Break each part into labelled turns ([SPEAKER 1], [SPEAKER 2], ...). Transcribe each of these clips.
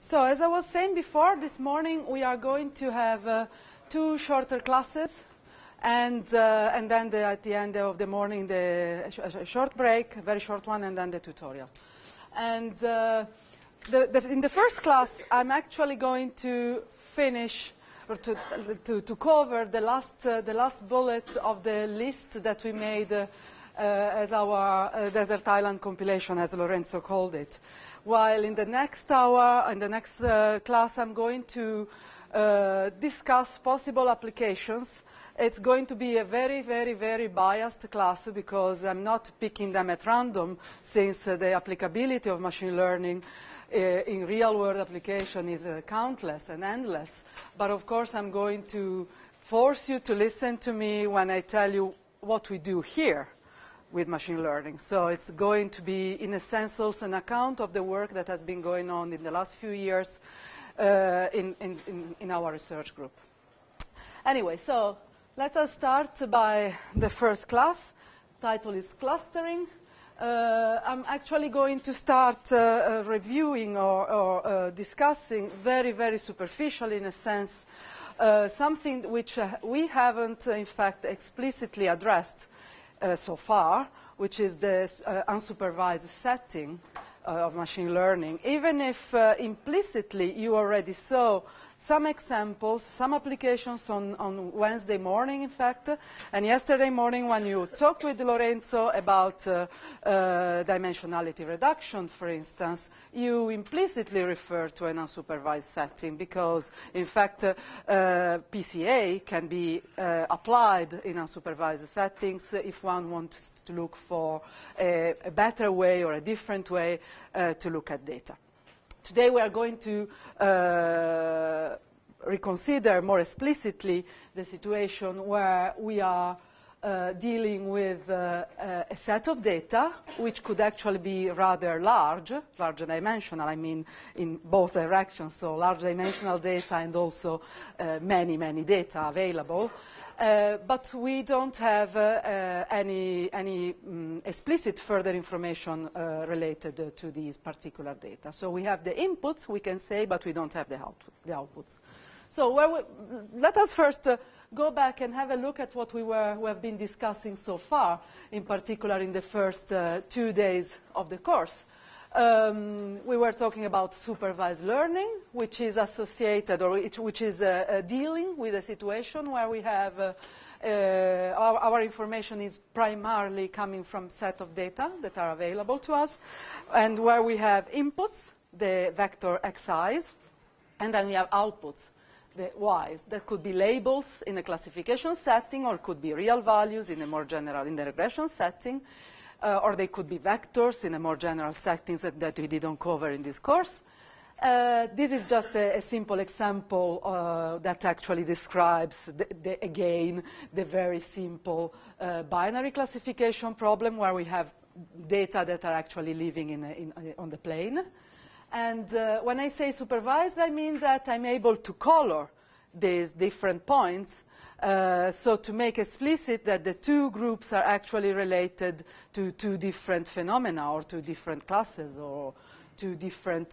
[SPEAKER 1] So as I was saying before, this morning we are going to have 2 shorter classes, and then at the end of the morning a short break, a very short one, and then the tutorial. And in the first class, I'm actually going to finish or to cover the last bullet of the list that we made as our Desert Island compilation, as Lorenzo called it. While in the next hour, in the next class, I'm going to discuss possible applications. It's going to be a very, very, very biased class because I'm not picking them at random, since the applicability of machine learning in real-world application is countless and endless. But of course, I'm going to force you to listen to me when I tell you what we do here with machine learning. So it's going to be, in a sense, also an account of the work that has been going on in the last few years in our research group. Anyway, so let us start by the first class. Title is Clustering. I'm actually going to start reviewing or discussing very, very superficially, in a sense, something which we haven't, in fact, explicitly addressed so far, which is the unsupervised setting of machine learning, even if implicitly you already saw some examples, some applications on Wednesday morning, in fact, and yesterday morning when you talked with Lorenzo about dimensionality reduction, for instance, you implicitly refer to an unsupervised setting because, in fact, PCA can be applied in unsupervised settings if one wants to look for a better way or a different way to look at data. Today we are going to reconsider more explicitly the situation where we are dealing with a set of data which could actually be rather large dimensional, I mean in both directions, so large dimensional data and also many, many data available. But we don't have any explicit further information related to these particular data. So we have the inputs, we can say, but we don't have the outputs. So let us first go back and have a look at what we have been discussing so far, in particular in the first 2 days of the course. We were talking about supervised learning, which is associated, or which is dealing with a situation where we have our information is primarily coming from set of data that are available to us, and where we have inputs, the vector xi's, and then we have outputs, the y's. That could be labels in a classification setting, or could be real values in a more general, in the regression setting. Or they could be vectors in a more general settings that we didn't cover in this course. This is just a simple example that actually describes, again, the very simple binary classification problem where we have data that are actually living on the plane. And when I say supervised, I mean that I'm able to color these different points. So to make explicit that the 2 groups are actually related to 2 different phenomena or 2 different classes or 2 different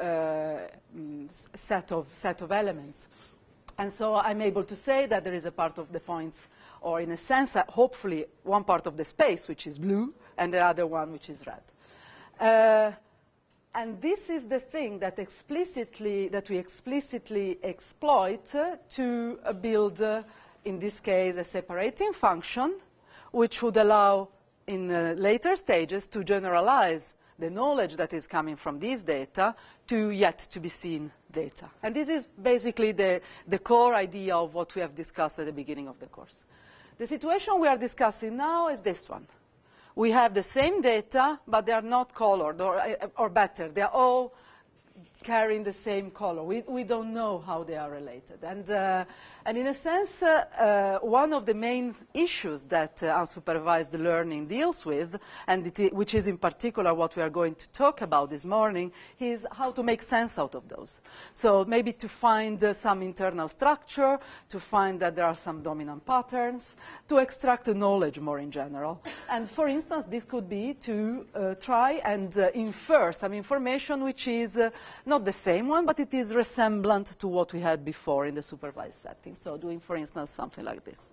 [SPEAKER 1] set of elements. And so I'm able to say that there is a part of the points, or in a sense, hopefully one part of the space which is blue and the other one which is red. And this is the thing that we explicitly exploit to build in this case, a separating function, which would allow in later stages to generalize the knowledge that is coming from these data to yet to be seen data. And this is basically the core idea of what we have discussed at the beginning of the course. The situation we are discussing now is this one. We have the same data, but they are not colored, or better, they are all carrying the same color. We don't know how they are related. And in a sense, one of the main issues that unsupervised learning deals with, and which is in particular what we are going to talk about this morning, is how to make sense out of those. So maybe to find some internal structure, to find that there are some dominant patterns, to extract the knowledge more in general. And for instance, this could be to try and infer some information which is not the same one, but it is resemblant to what we had before in the supervised setting. So doing, for instance, something like this.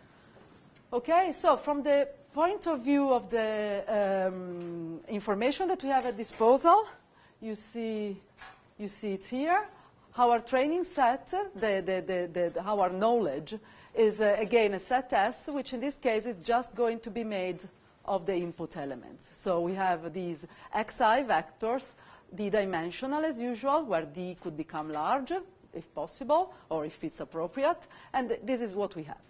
[SPEAKER 1] Okay, so from the point of view of the information that we have at disposal, you see it here. Our training set, our knowledge, is again a set S, which in this case is just going to be made of the input elements. So we have these xi vectors, d-dimensional as usual, where d could become large, if possible, or if it's appropriate, and this is what we have.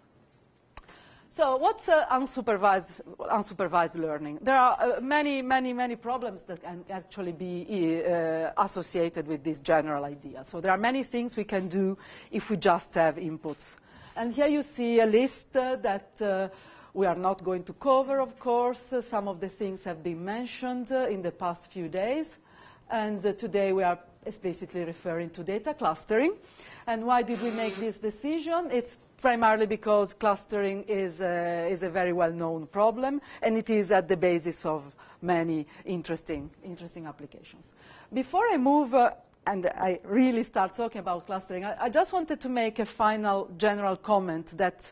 [SPEAKER 1] So what's unsupervised learning? There are many problems that can actually be associated with this general idea. So there are many things we can do if we just have inputs. And here you see a list that we are not going to cover, of course. Some of the things have been mentioned in the past few days. And today we are explicitly referring to data clustering. And why did we make this decision? It's primarily because clustering is a very well-known problem, and it is at the basis of many interesting applications. Before I move and I really start talking about clustering, I just wanted to make a final general comment that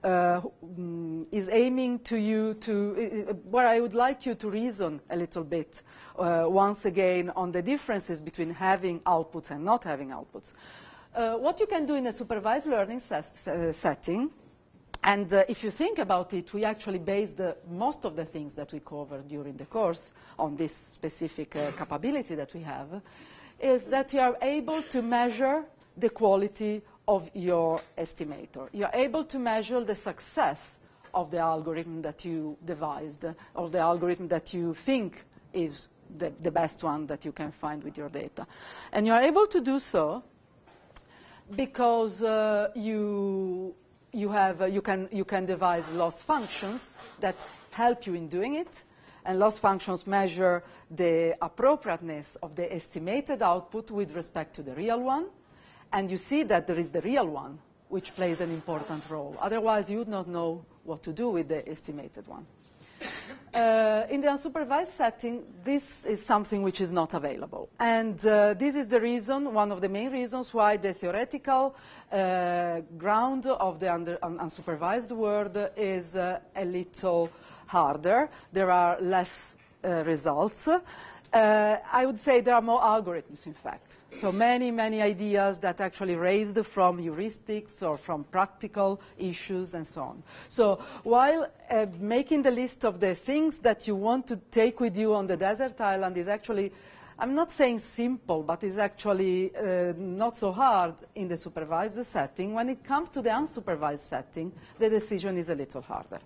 [SPEAKER 1] is aiming to you where I would like you to reason a little bit once again on the differences between having outputs and not having outputs. What you can do in a supervised learning setting, and if you think about it, we actually based most of the things that we covered during the course on this specific capability that we have, is that you are able to measure the quality of your estimator. You are able to measure the success of the algorithm that you devised, or the algorithm that you think is the best one that you can find with your data. And you are able to do so because you can devise loss functions that help you in doing it, and loss functions measure the appropriateness of the estimated output with respect to the real one, and you see that there is the real one which plays an important role. Otherwise, you would not know what to do with the estimated one. In the unsupervised setting, this is something which is not available. And this is the reason, one of the main reasons why the theoretical ground of the unsupervised world is a little harder. There are less results. I would say there are more algorithms, in fact. So many ideas that actually raised from heuristics or from practical issues and so on. So while making the list of the things that you want to take with you on the desert island is actually, I'm not saying simple, but is actually not so hard in the supervised setting, when it comes to the unsupervised setting, the decision is a little harder.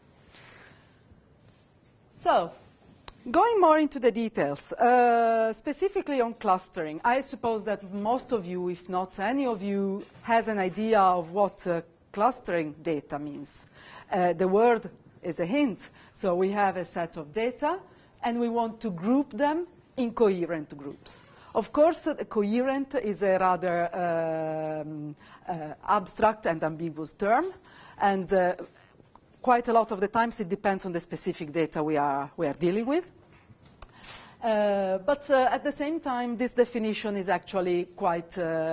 [SPEAKER 1] So, going more into the details, specifically on clustering, I suppose that most of you, if not any of you, has an idea of what clustering data means. The word is a hint. So we have a set of data, and we want to group them in coherent groups. Of course, coherent is a rather abstract and ambiguous term, and quite a lot of the times it depends on the specific data we are dealing with. But at the same time, this definition is actually quite,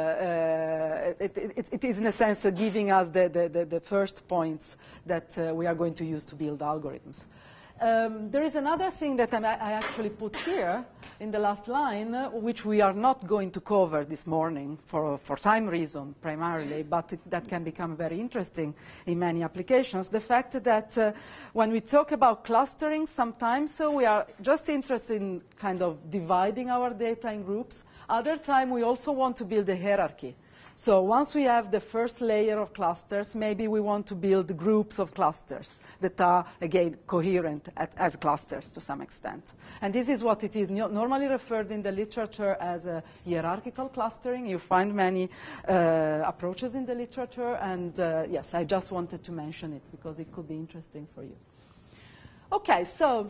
[SPEAKER 1] it is in a sense giving us the first points that we are going to use to build algorithms. There is another thing that I actually put here in the last line, which we are not going to cover this morning for time reason primarily, but that can become very interesting in many applications. The fact that when we talk about clustering, sometimes we are just interested in kind of dividing our data in groups. Other time we also want to build a hierarchy. So once we have the first layer of clusters, maybe we want to build groups of clusters that are, again, coherent as clusters to some extent. And this is what it is normally referred in the literature as a hierarchical clustering. You find many approaches in the literature, and yes, I just wanted to mention it because it could be interesting for you. Okay, so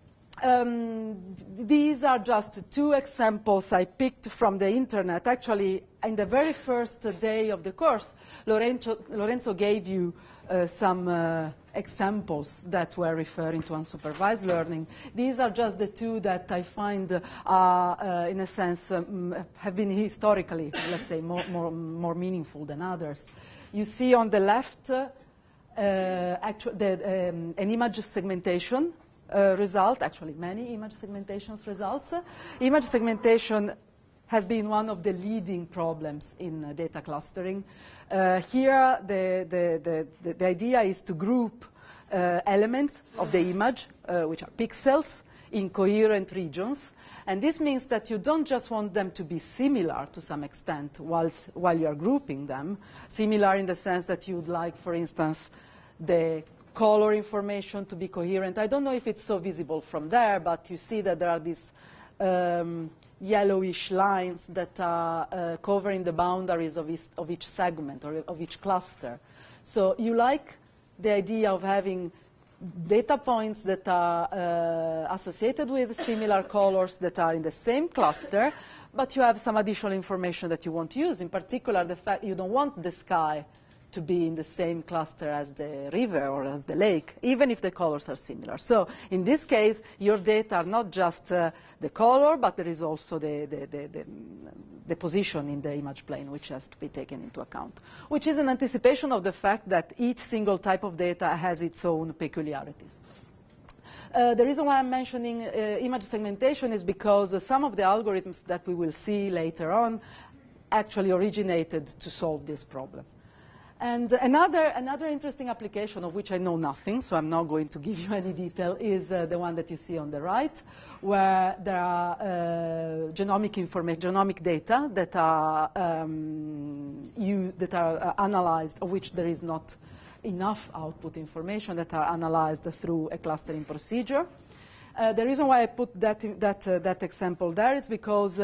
[SPEAKER 1] these are just two examples I picked from the internet. Actually, in the very first day of the course, Lorenzo gave you some examples that were referring to unsupervised learning. These are just the two that I find, in a sense, have been historically, let's say, more meaningful than others. You see on the left an image segmentation result, actually many image segmentations results. Image segmentation has been one of the leading problems in data clustering. Here, the idea is to group elements of the image, which are pixels, in coherent regions. And this means that you don't just want them to be similar to some extent while you are grouping them, similar in the sense that you'd like, for instance, the color information to be coherent. I don't know if it's so visible from there, but you see that there are these yellowish lines that are covering the boundaries of each segment or of each cluster. So you like the idea of having data points that are associated with similar colors that are in the same cluster, but you have some additional information that you want to use. In particular, the fact you don't want the sky to be in the same cluster as the river or as the lake, even if the colors are similar. So in this case, your data are not just the color, but there is also the position in the image plane, which has to be taken into account, which is an anticipation of the fact that each single type of data has its own peculiarities. The reason why I'm mentioning image segmentation is because some of the algorithms that we will see later on actually originated to solve this problem. And another interesting application of which I know nothing, so I'm not going to give you any detail, is the one that you see on the right, where there are genomic data that are analyzed, of which there is not enough output information, that are analyzed through a clustering procedure. The reason why I put that example there is because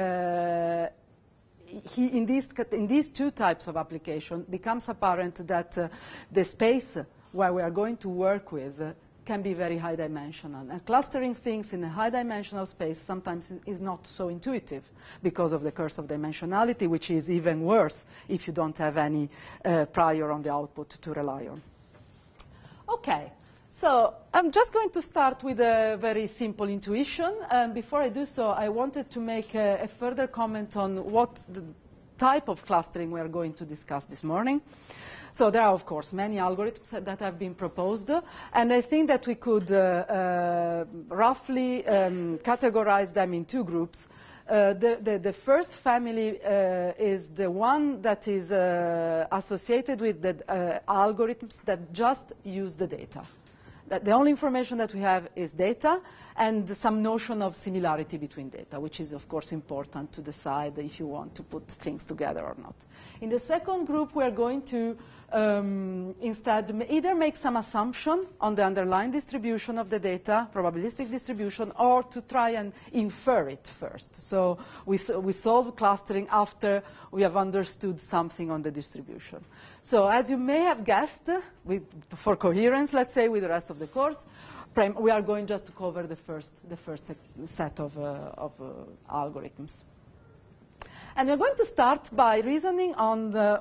[SPEAKER 1] in these two types of application, becomes apparent that the space where we are going to work with can be very high dimensional. And clustering things in a high dimensional space sometimes is not so intuitive because of the curse of dimensionality, which is even worse if you don't have any prior on the output to rely on. Okay. So I'm just going to start with a very simple intuition. Before I do so, I wanted to make a further comment on what the type of clustering we are going to discuss this morning. So there are, of course, many algorithms that have been proposed, and I think that we could roughly categorize them in two groups. The first family is the one that is associated with the algorithms that just use the data. That the only information that we have is data and some notion of similarity between data, which is, of course, important to decide if you want to put things together or not. In the second group, we are going to instead either make some assumption on the underlying distribution of the data, probabilistic distribution, or to try and infer it first. So we solve clustering after we have understood something on the distribution. So as you may have guessed, for coherence, let's say, with the rest of the course, we are going just to cover the first set of algorithms. And we're going to start by reasoning on the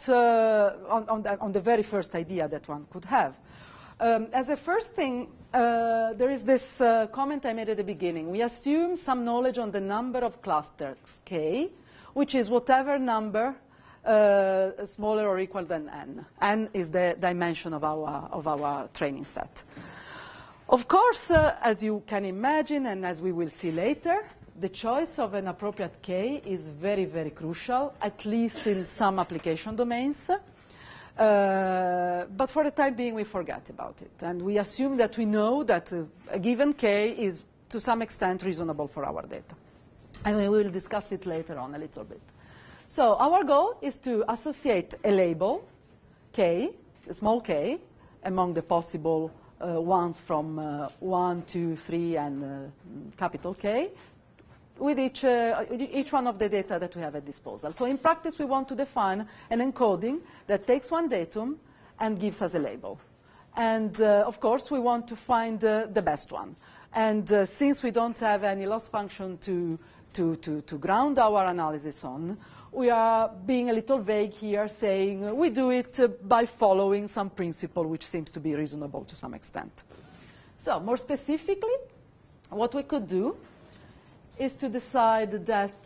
[SPEAKER 1] very first idea that one could have. As a first thing, there is this comment I made at the beginning. We assume some knowledge on the number of clusters k, which is whatever number smaller or equal than n. N is the dimension of our training set. Of course, as you can imagine, and as we will see later, the choice of an appropriate k is very, very crucial, at least in some application domains. But for the time being, we forget about it. And we assume that we know that a given k is, to some extent, reasonable for our data. And we will discuss it later on a little bit. So our goal is to associate a label, k, a small k, among the possible ones from 1, 2, 3, and capital K, with each one of the data that we have at disposal. So in practice, we want to define an encoding that takes one datum and gives us a label. And of course, we want to find the best one. And since we don't have any loss function to to ground our analysis on, we are being a little vague here, saying we do it by following some principle which seems to be reasonable to some extent. So more specifically, what we could do is to decide that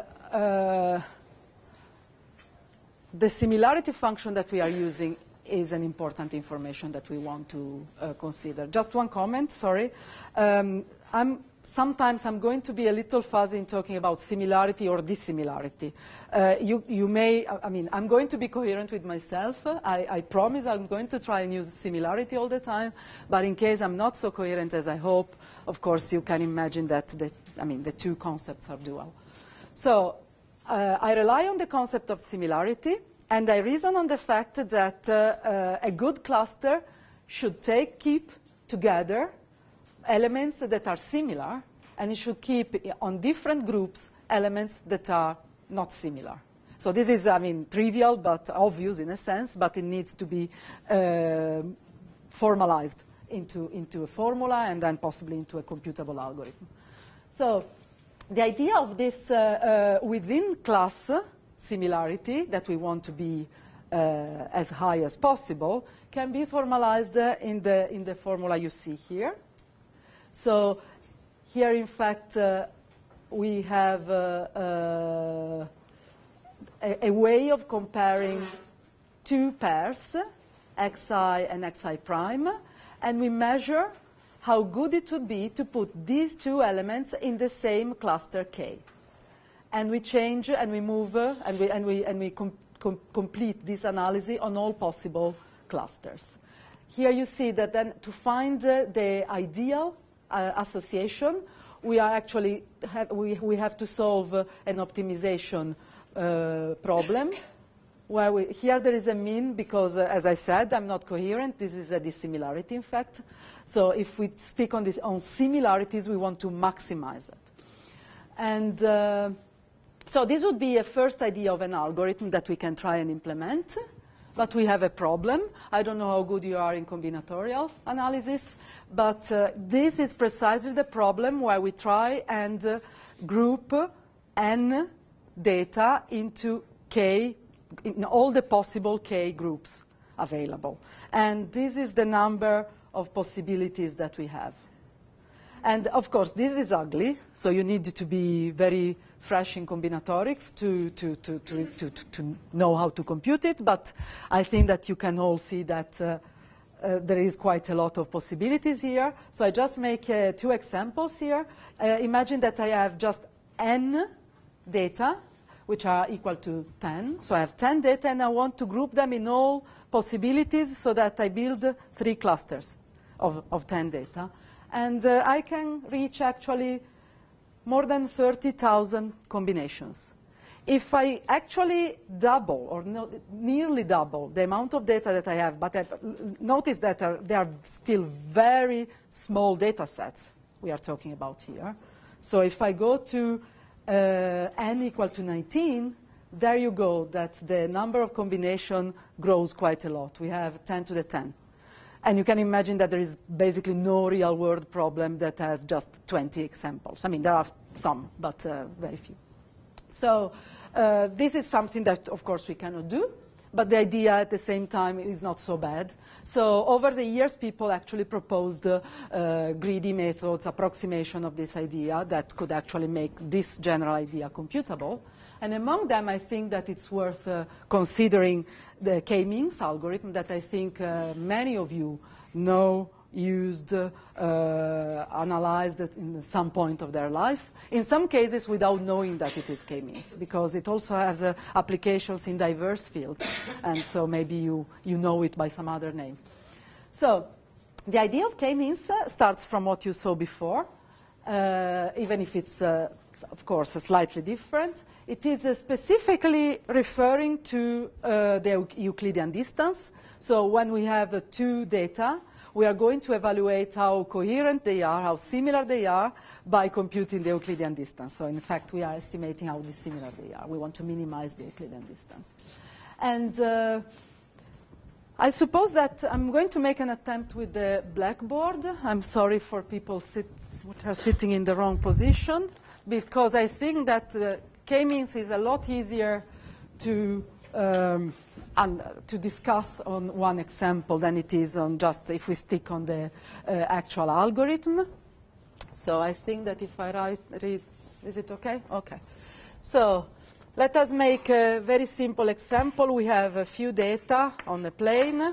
[SPEAKER 1] the similarity function that we are using is an important information that we want to consider. Just one comment, sorry. Sometimes I'm going to be a little fuzzy in talking about similarity or dissimilarity. You may, I mean, I'm going to be coherent with myself. I promise I'm going to try and use similarity all the time, but in case I'm not so coherent as I hope, of course, you can imagine that the two concepts are dual. So I rely on the concept of similarity, and I reason on the fact that a good cluster should keep together elements that are similar, and it should keep on different groups elements that are not similar. So this is, trivial but obvious in a sense, but it needs to be formalized into a formula and then possibly into a computable algorithm. So the idea of this within class similarity that we want to be as high as possible can be formalized in the formula you see here. So here, in fact, we have a way of comparing two pairs, xi and xi prime, and we measure how good it would be to put these two elements in the same cluster K. And we change and we move and we complete this analysis on all possible clusters. Here you see that then to find the ideal association, we are actually we have to solve an optimization problem. Where here there is a mean because, as I said, I'm not coherent. This is a dissimilarity, in fact. So if we stick on similarities, we want to maximize it. And so this would be a first idea of an algorithm that we can try and implement. But we have a problem. I don't know how good you are in combinatorial analysis, but this is precisely the problem where we try and group n data into K, in all the possible K groups available. And this is the number of possibilities that we have. And of course, this is ugly, so you need to be very fresh in combinatorics to know how to compute it, but I think that you can all see that there is quite a lot of possibilities here. So I just make two examples here. Imagine that I have just n data, which are equal to 10. So I have 10 data, and I want to group them in all possibilities so that I build 3 clusters of 10 data. And I can reach actually more than 30,000 combinations. If I actually double or nearly double the amount of data that I have, but notice that they are still very small data sets we are talking about here. So if I go to n equal to 19, there you go, that the number of combination grows quite a lot. We have 10 to the 10. And you can imagine that there is basically no real-world problem that has just 20 examples. I mean, there are some, but very few. So this is something that, of course, we cannot do. But the idea at the same time is not so bad. So over the years, people actually proposed greedy methods, approximation of this idea that could actually make this general idea computable. And among them, I think that it's worth considering the K-means algorithm that I think many of you know, used, analyzed in some point of their life. In some cases, without knowing that it is K-means, because it also has applications in diverse fields. And so maybe you know it by some other name. So the idea of K-means starts from what you saw before, even if it's, of course, slightly different. It is specifically referring to the Euclidean distance. So when we have 2 data, we are going to evaluate how coherent they are, how similar they are, by computing the Euclidean distance. So in fact, we are estimating how dissimilar they are. We want to minimize the Euclidean distance. And I suppose that I'm going to make an attempt with the blackboard. I'm sorry for people who are sitting in the wrong position. because I think that k-means is a lot easier to discuss on one example than it is on just if we stick on the actual algorithm. So I think that if I read, is it okay? Okay. So let us make a very simple example. We have a few data on the plane.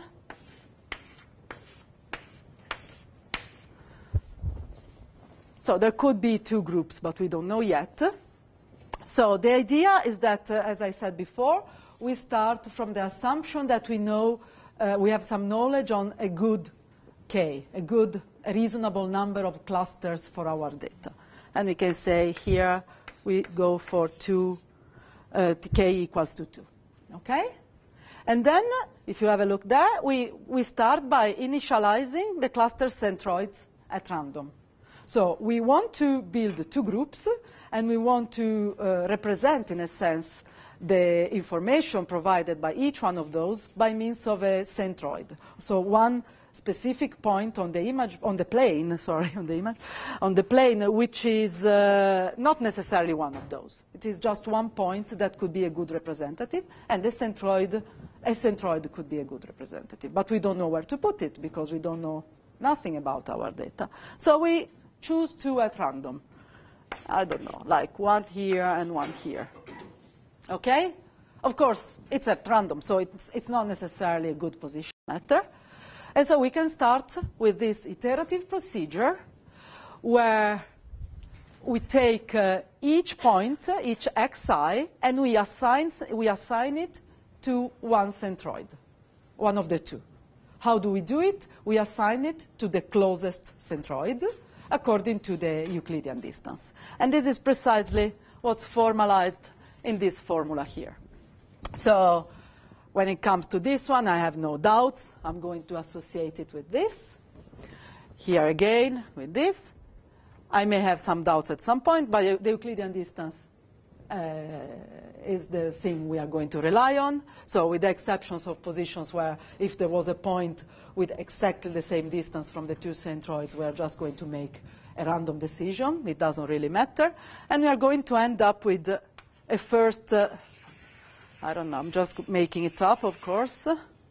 [SPEAKER 1] So there could be two groups, but we don't know yet. So the idea is that, as I said before, we start from the assumption that we know, we have some knowledge on a good K, a reasonable number of clusters for our data. And we can say here we go for K equals to 2. Okay? And then, if you have a look there, we start by initializing the cluster centroids at random. So we want to build two groups, and we want to represent, in a sense, the information provided by each one of those by means of a centroid. So one specific point on the image, on the plane, sorry, on the plane, which is not necessarily one of those. It is just one point that could be a good representative, and a centroid could be a good representative. But we don't know where to put it because we don't know nothing about our data. So we choose two at random. I don't know, like one here and one here. Okay? Of course, it's at random, so it's not necessarily a good position matter. And so we can start with this iterative procedure where we take each point, each xi, and we assign it to one centroid, one of the two. How do we do it? We assign it to the closest centroid according to the Euclidean distance. And this is precisely what's formalized in this formula here. So when it comes to this one, I have no doubts. I'm going to associate it with this. Here again, with this. I may have some doubts at some point, but the Euclidean distance is the thing we are going to rely on. So with the exceptions of positions where if there was a point with exactly the same distance from the two centroids, we are just going to make a random decision. It doesn't really matter. And we are going to end up with a first, I don't know, I'm just making it up, of course.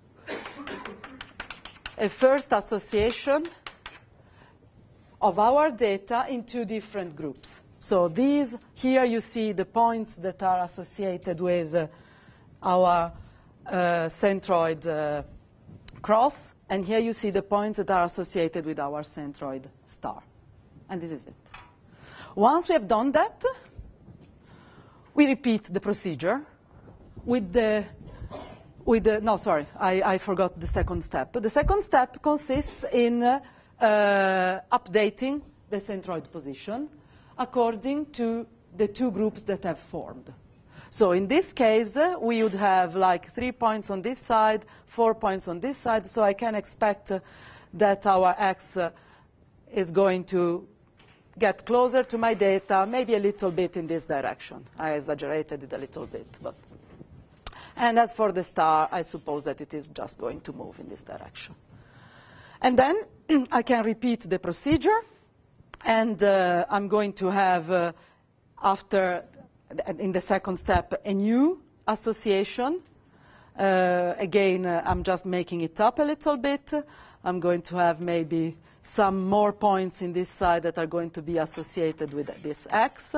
[SPEAKER 1] A first association of our data in two different groups. So these, here you see the points that are associated with our centroid cross, and here you see the points that are associated with our centroid star. And this is it. Once we have done that, we repeat the procedure with the no, sorry, I forgot the second step. The second step consists in updating the centroid position according to the two groups that have formed. So in this case, we would have like 3 points on this side, 4 points on this side. So I can expect that our x is going to get closer to my data, maybe a little bit in this direction. I exaggerated it a little bit. And as for the star, I suppose that it is just going to move in this direction. And then I can repeat the procedure. And I'm going to have, in the second step, a new association. Again, I'm just making it up a little bit. I'm going to have maybe some more points in this side that are going to be associated with this x.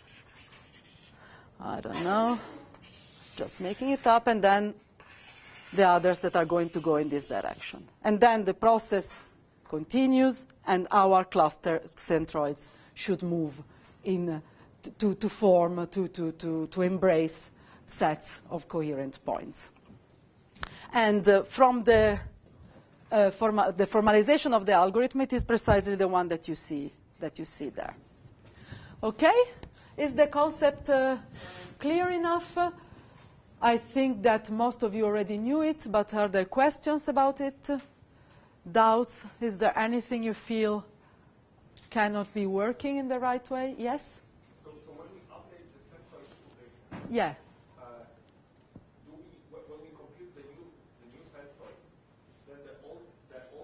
[SPEAKER 1] I don't know. Just making it up. And then the others that are going to go in this direction. And then the process continues, and our cluster centroids should move in to form, to embrace sets of coherent points. And from the formalization of the algorithm, it is precisely the one that you see there. Okay? Is the concept clear enough? I think that most of you already knew it, but are there questions about it? Doubts? Is there anything you feel cannot be working in the right way? Yes?
[SPEAKER 2] So when we update the centroid position,
[SPEAKER 1] yeah.
[SPEAKER 2] When we compute the new centroid, then that old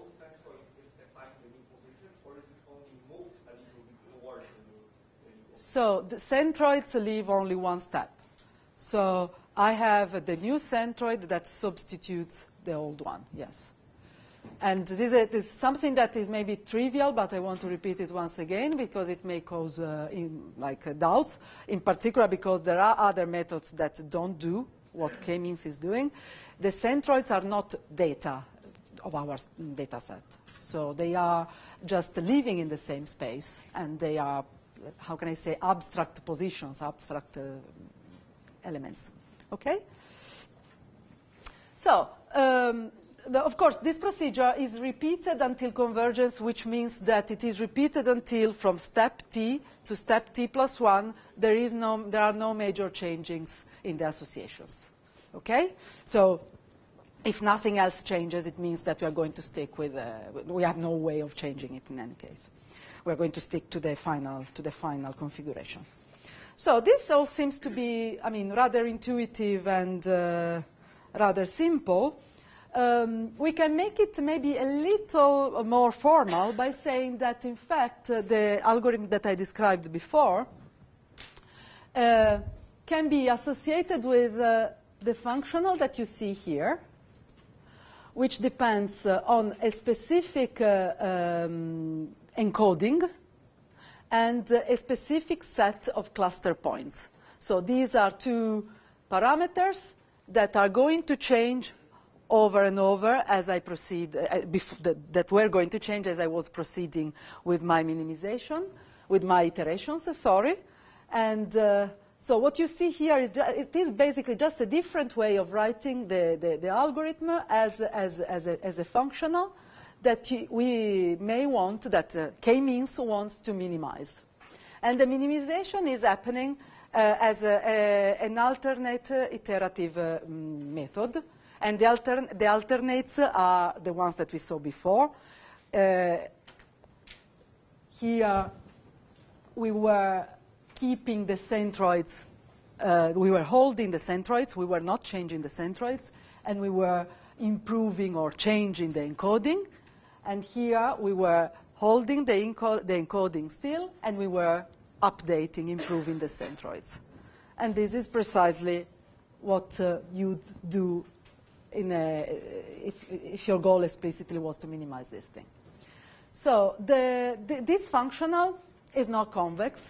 [SPEAKER 2] centroid is assigned the new position, or is it only moved a little bit towards the new position?
[SPEAKER 1] So the centroids leave only one step. So I have the new centroid that substitutes the old one, yes. And this is something that is maybe trivial, but I want to repeat it once again because it may cause doubts, in particular because there are other methods that don't do what k-means is doing. The centroids are not data of our data set. So they are just living in the same space, and they are, how can I say, abstract positions, abstract elements. Okay? So, of course, this procedure is repeated until convergence, which means that it is repeated until from step t to step t plus 1, there are no major changes in the associations. Okay? So if nothing else changes, it means that we are going to stick with, we have no way of changing it in any case. We're going to stick to the final configuration. So this all seems to be, I mean, rather intuitive and rather simple. We can make it maybe a little more formal by saying that, in fact, the algorithm that I described before can be associated with the functional that you see here, which depends on a specific encoding and a specific set of cluster points. So these are two parameters that are going to change over and over as I proceed, that were going to change as I was proceeding with my minimization, with my iterations, sorry. And so what you see here is it is basically just a different way of writing the algorithm as a functional that we may want, that k-means wants to minimize. And the minimization is happening as an alternate iterative method. And the alternates are the ones that we saw before. Here we were keeping the centroids, we were holding the centroids, we were not changing the centroids, and we were improving or changing the encoding. And here we were holding the encoding still, and we were updating, improving the centroids. And this is precisely what you'd do if your goal explicitly was to minimize this thing. So this functional is not convex.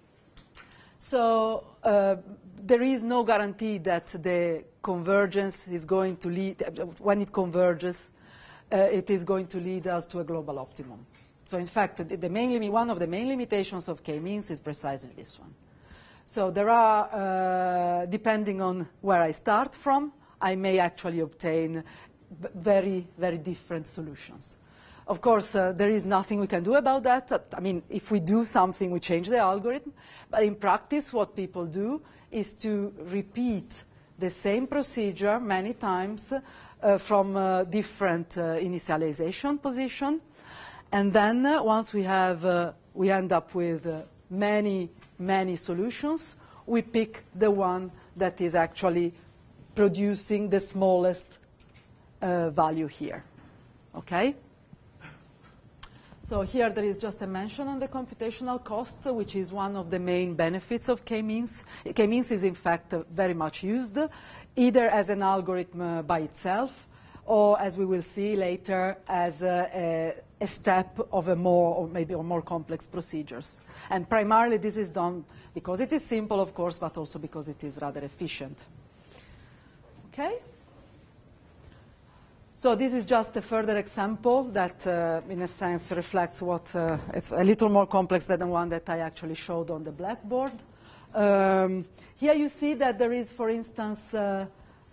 [SPEAKER 1] So there is no guarantee that the convergence is going to lead, when it converges, it is going to lead us to a global optimum. So in fact, one of the main limitations of k-means is precisely this one. So there are, depending on where I start from, I may actually obtain very, very different solutions. Of course, there is nothing we can do about that. I mean, if we do something, we change the algorithm. But in practice, what people do is to repeat the same procedure many times from different initialization position. And then once we end up with many, many solutions, we pick the one that is actually producing the smallest value here. Okay? So here there is just a mention on the computational costs, which is one of the main benefits of k-means. K-means is in fact very much used, either as an algorithm by itself, or as we will see later, as a step of more complex procedures. And primarily this is done because it is simple, of course, but also because it is rather efficient. Okay? So this is just a further example that, in a sense, reflects what it's a little more complex than the one that I actually showed on the blackboard. Here you see that there is, for instance, the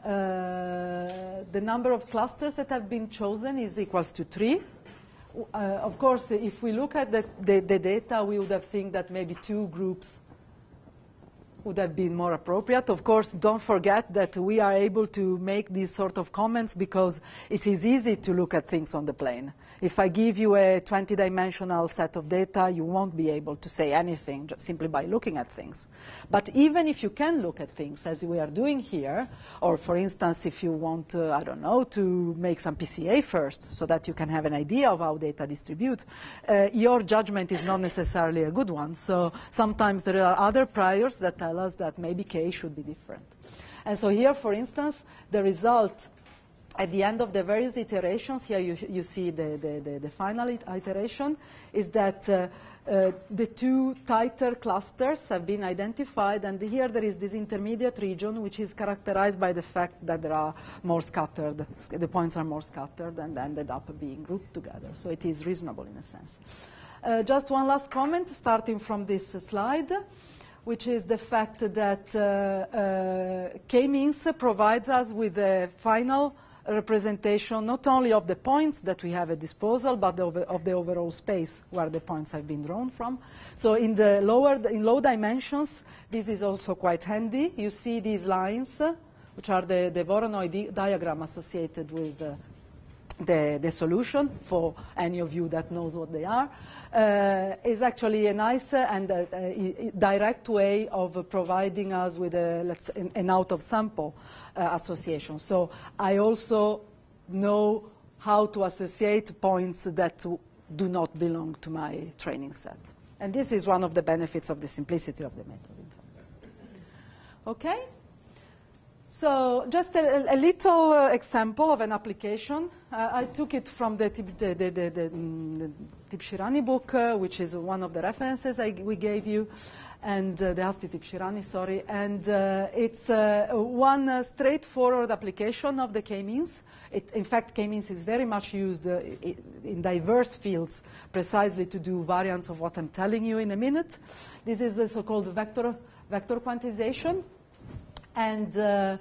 [SPEAKER 1] number of clusters that have been chosen is equals to 3. Of course, if we look at the data, we would have seen that maybe 2 groups would have been more appropriate. Of course, don't forget that we are able to make these sort of comments because it is easy to look at things on the plane. If I give you a 20-dimensional set of data, you won't be able to say anything just simply by looking at things. But even if you can look at things, as we are doing here, or for instance, if you want, I don't know, to make some PCA first so that you can have an idea of how data distribute, your judgment is not necessarily a good one. So sometimes there are other priors that tell us that maybe K should be different. And so here, for instance, the result at the end of the various iterations, here you see the final iteration, is that the two tighter clusters have been identified, and here there is this intermediate region which is characterized by the fact that there are more scattered, the points are more scattered and ended up being grouped together. So it is reasonable in a sense. Just one last comment starting from this slide, which is the fact that K-means provides us with a final representation not only of the points that we have at disposal, but of the overall space where the points have been drawn from. So in low dimensions, this is also quite handy. You see these lines, which are the Voronoi diagram associated with the solution, for any of you that knows what they are, is actually a nice and direct way of providing us with an out-of-sample association. So I also know how to associate points that do not belong to my training set. And this is one of the benefits of the simplicity of the method. Okay? So just a little example of an application. I took it from the Tibshirani book, which is one of the references we gave you, and the Asti Tibshirani, sorry. And it's one straightforward application of the K-means. In fact, K-means is very much used in diverse fields precisely to do variants of what I'm telling you in a minute. This is a so-called vector quantization. And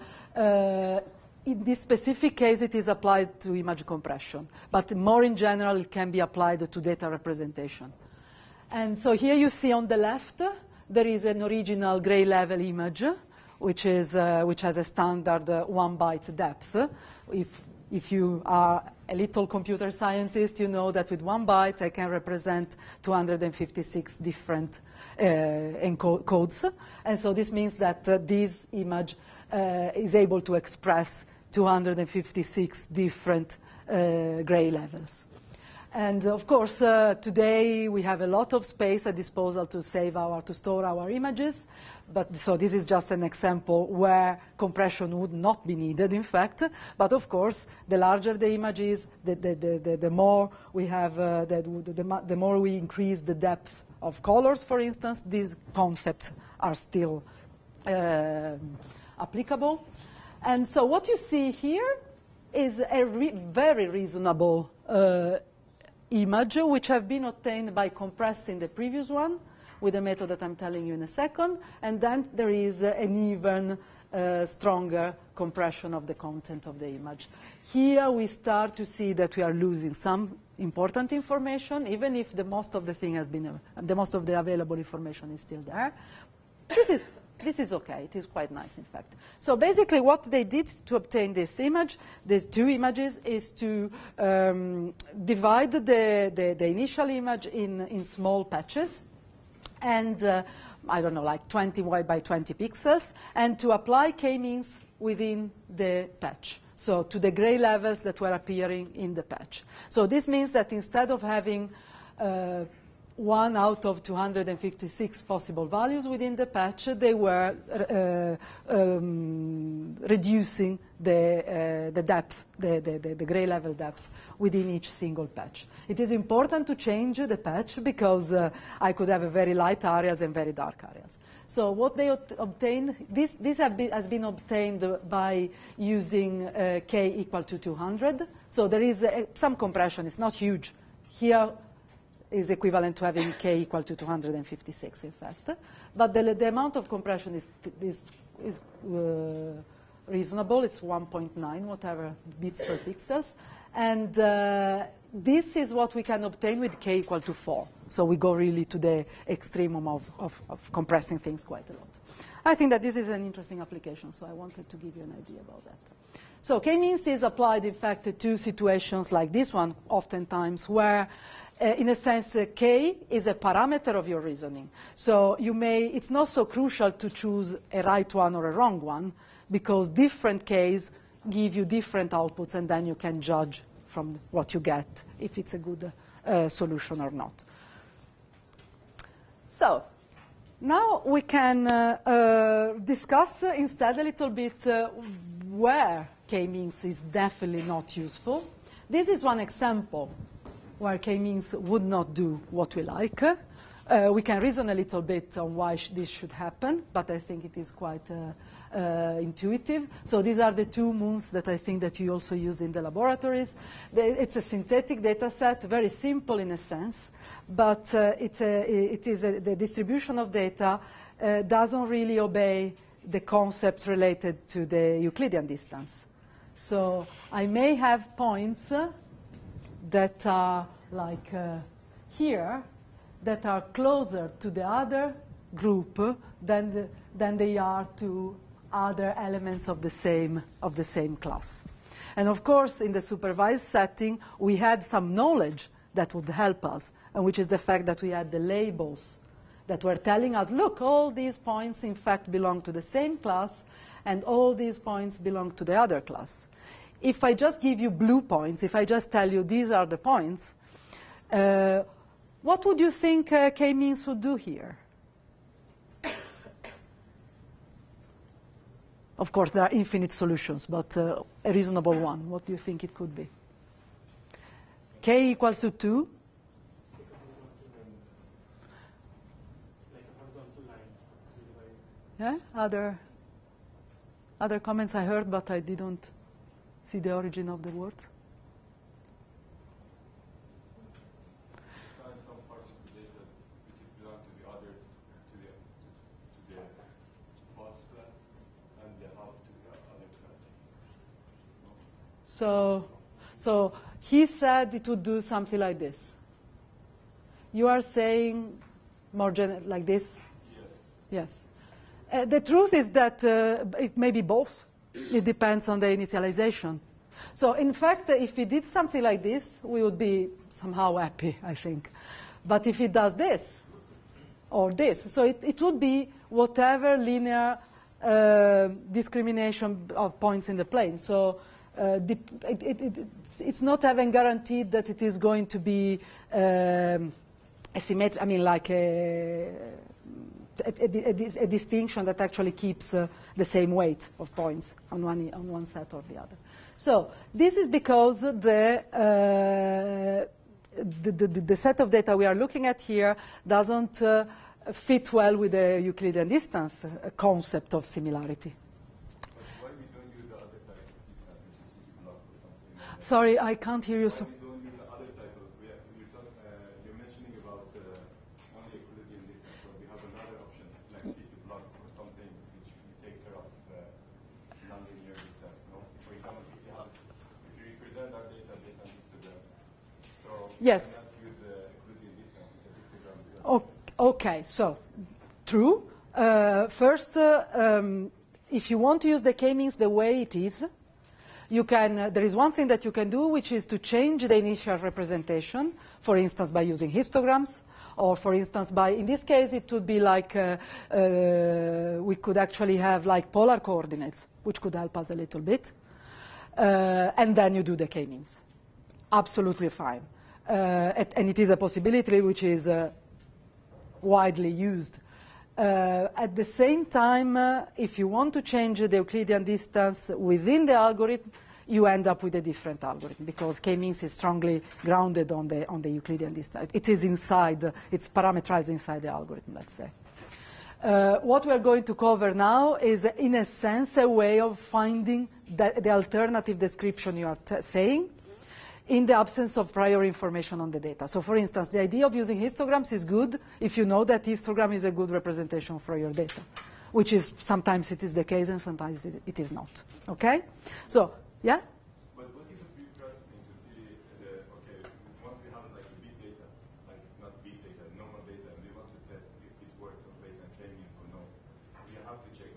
[SPEAKER 1] in this specific case, it is applied to image compression. But more in general, it can be applied to data representation. And so here you see on the left, there is an original gray level image, which has a standard 1 byte depth. If you are a little computer scientist, you know that with 1 byte, I can represent 256 different codes. And so this means that this image is able to express 256 different gray levels. And of course, today we have a lot of space at disposal to store our images. But so this is just an example where compression would not be needed, in fact. But of course, the larger the image is, the more we have, the more we increase the depth of colors, for instance. These concepts are still applicable. And so what you see here is a very reasonable image, which have been obtained by compressing the previous one with the method that I'm telling you in a second. And then there is an even stronger compression of the content of the image. Here we start to see that we are losing some important information, even if the most of the available information is still there. This is okay. It is quite nice, in fact. So basically what they did to obtain this image, these two images, is to divide the initial image in small patches, and I don't know, like 20 by 20 pixels, and to apply K-means within the patch, so to the gray levels that were appearing in the patch. So this means that instead of having 1 out of 256 possible values within the patch, they were reducing the depth, the gray level depth within each single patch. It is important to change the patch because I could have very light areas and very dark areas. So what they obtained, this has been obtained by using K equal to 200. So there is some compression. It's not huge. Here is equivalent to having K equal to 256, in fact. But the amount of compression is reasonable. It's 1.9, whatever, bits per pixels. And this is what we can obtain with K equal to 4. So we go really to the extremum of compressing things quite a lot. I think that this is an interesting application, so I wanted to give you an idea about that. So k-means is applied, in fact, to situations like this one, oftentimes, where, in a sense, k is a parameter of your reasoning. So it's not so crucial to choose a right one or a wrong one, because different k's give you different outputs, and then you can judge from what you get if it's a good solution or not. So now we can discuss instead a little bit where k-means is definitely not useful. This is one example where k-means would not do what we like. We can reason a little bit on why this should happen, but I think it is quite intuitive. So these are the two moons that I think that you also use in the laboratories. It's a synthetic data set, very simple in a sense, but the distribution of data doesn't really obey the concept related to the Euclidean distance. So I may have points that are like here, that are closer to the other group than they are to other elements of the same class. And of course, in the supervised setting, we had some knowledge that would help us, and which is the fact that we had the labels that were telling us, look, all these points in fact belong to the same class, and all these points belong to the other class. If I just give you blue points, if I just tell you these are the points, what would you think k-means would do here? Of course, there are infinite solutions, but a reasonable one. What do you think it could be? K equals to 2. Yeah? Other comments I heard, but I didn't see the origin of the words. So he said it would do something like this. You are saying more like this? Yes. Yes. The truth is that it may be both. It depends on the initialization. So in fact, if we did something like this, we would be somehow happy, I think. But if it does this or this, so it would be whatever linear discrimination of points in the plane. So it's not even guaranteed that it is going to be asymmetric. I mean, like a distinction that actually keeps the same weight of points on one set or the other. So this is because the set of data we are looking at here doesn't fit well with the Euclidean distance concept of similarity.
[SPEAKER 2] Why we don't use the other type of distance, which is block or something like that?
[SPEAKER 1] Sorry, I can't hear you.
[SPEAKER 2] Why we don't use the other type of, you're mentioning about only Euclidean distance, but we have another option, like CT block or something, which we take care of nonlinear distance, no? For example, if you represent our data based on histogram, so
[SPEAKER 1] yes.
[SPEAKER 2] we cannot use the Euclidean distance with the histogram.
[SPEAKER 1] Okay, so true. First, if you want to use the k-means the way it is, you can. There is one thing that you can do, which is to change the initial representation. For instance, by using histograms, or for instance, in this case, it would be like we could actually have like polar coordinates, which could help us a little bit, and then you do the k-means. Absolutely fine, and it is a possibility which is widely used. At the same time, if you want to change the Euclidean distance within the algorithm, you end up with a different algorithm because k-means is strongly grounded on the Euclidean distance. It is inside, it's parameterized inside the algorithm, let's say. What we're going to cover now is, in a sense, a way of finding the alternative description you are saying, in the absence of prior information on the data. So for instance, the idea of using histograms is good if you know that histogram is a good representation for your data, which is sometimes it is the case and sometimes it is not. Okay? So, yeah?
[SPEAKER 2] But what is the pre-processing to see, okay, once we have like big data, like not big data, normal data, and we want to test if it works on based on k-means or no, we have to check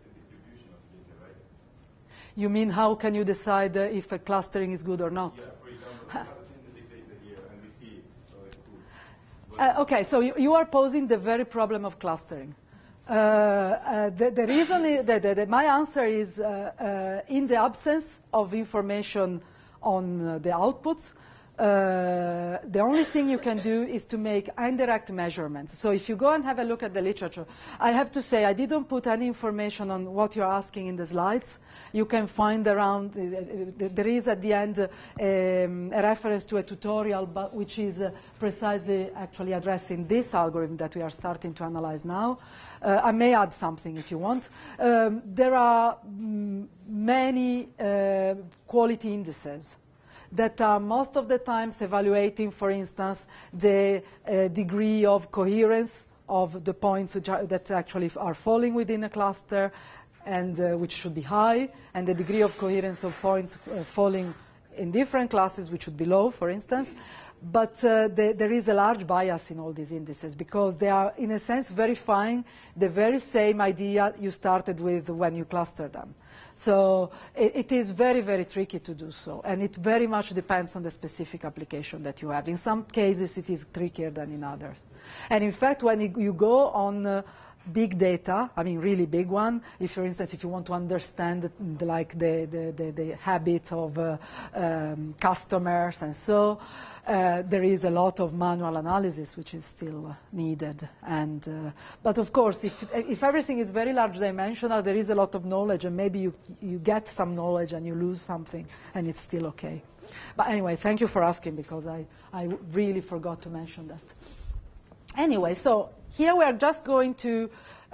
[SPEAKER 1] You mean how can you decide if a clustering is good or not?
[SPEAKER 2] Yeah, for example, we have a synthetic data here and we see it, so it's good.
[SPEAKER 1] Okay, so you are posing the very problem of clustering. The reason is that my answer is in the absence of information on the outputs, the only thing you can do is to make indirect measurements. So if you go and have a look at the literature, I have to say I didn't put any information on what you're asking in the slides. You can find around, there is at the end a reference to a tutorial which is precisely actually addressing this algorithm that we are starting to analyze now. I may add something if you want. There are many quality indices that are most of the times evaluating, for instance, the degree of coherence of the points that actually are falling within a cluster, and which should be high, and the degree of coherence of points falling in different classes, which should be low, for instance. But there is a large bias in all these indices because they are, in a sense, verifying the very same idea you started with when you clustered them. So it is very, very tricky to do so, and it very much depends on the specific application that you have. In some cases, it is trickier than in others. And in fact, when you go on big data, I mean really big one, if for instance, if you want to understand the habit of customers and so, there is a lot of manual analysis which is still needed. And but of course, if everything is very large dimensional, there is a lot of knowledge, and maybe you get some knowledge and you lose something, and it's still okay. But anyway, thank you for asking, because I really forgot to mention that. Anyway, so here we are just going to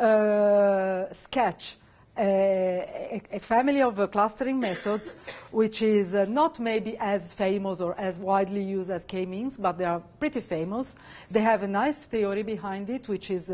[SPEAKER 1] sketch a family of clustering methods, which is not maybe as famous or as widely used as k-means, but they are pretty famous. They have a nice theory behind it, which is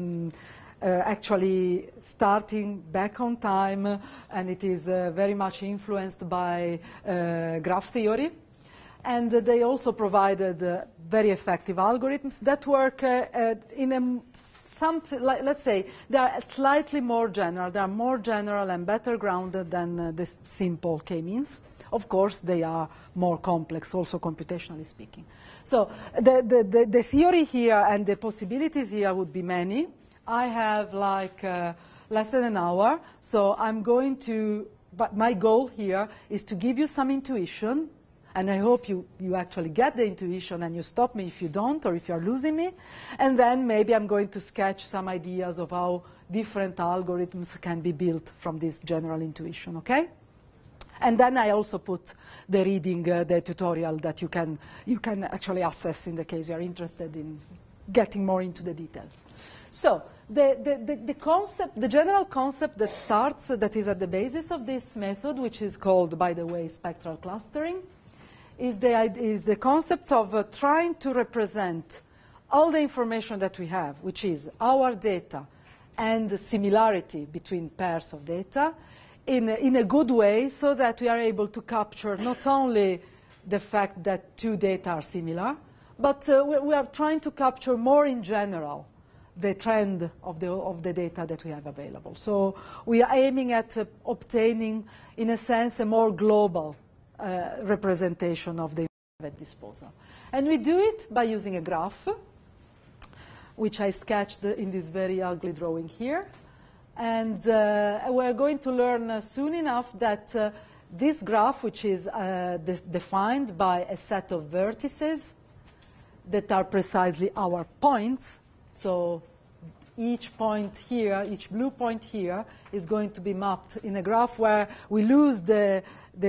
[SPEAKER 1] actually starting back on time, and it is very much influenced by graph theory. And they also provided very effective algorithms that work in a let's say they are slightly more general. They are more general and better grounded than the simple k-means. Of course, they are more complex, also computationally speaking. So the theory here and the possibilities here would be many. I have like less than an hour, so I'm going to, but my goal here is to give you some intuition. And I hope you actually get the intuition and you stop me if you don't, or if you're losing me. And then maybe I'm going to sketch some ideas of how different algorithms can be built from this general intuition, okay? And then I also put the reading, the tutorial that you can actually access in the case you're interested in getting more into the details. So the concept, the general concept that starts, that is at the basis of this method, which is called, by the way, spectral clustering, is the concept of trying to represent all the information that we have, which is our data and the similarity between pairs of data, in a good way, so that we are able to capture not only the fact that two data are similar, but we are trying to capture more in general the trend of the data that we have available. So we are aiming at obtaining, in a sense, a more global representation of the at disposal. And we do it by using a graph, which I sketched in this very ugly drawing here. And we're going to learn soon enough that this graph, which is defined by a set of vertices that are precisely our points, so each point here, each blue point here, is going to be mapped in a graph where we lose the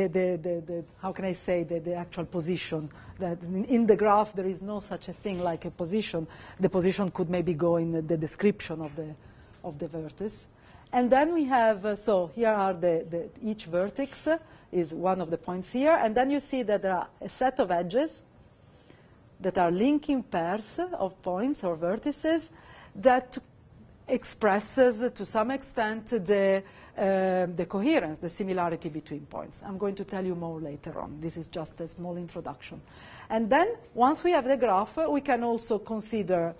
[SPEAKER 1] how can I say, the actual position. That in the graph there is no such a thing like a position. The position could maybe go in the description of the vertex. And then we have, so here are each vertex is one of the points here, and then you see that there are a set of edges that are linking pairs of points or vertices that expresses to some extent the coherence, the similarity between points. I'm going to tell you more later on. This is just a small introduction. And then once we have the graph, we can also consider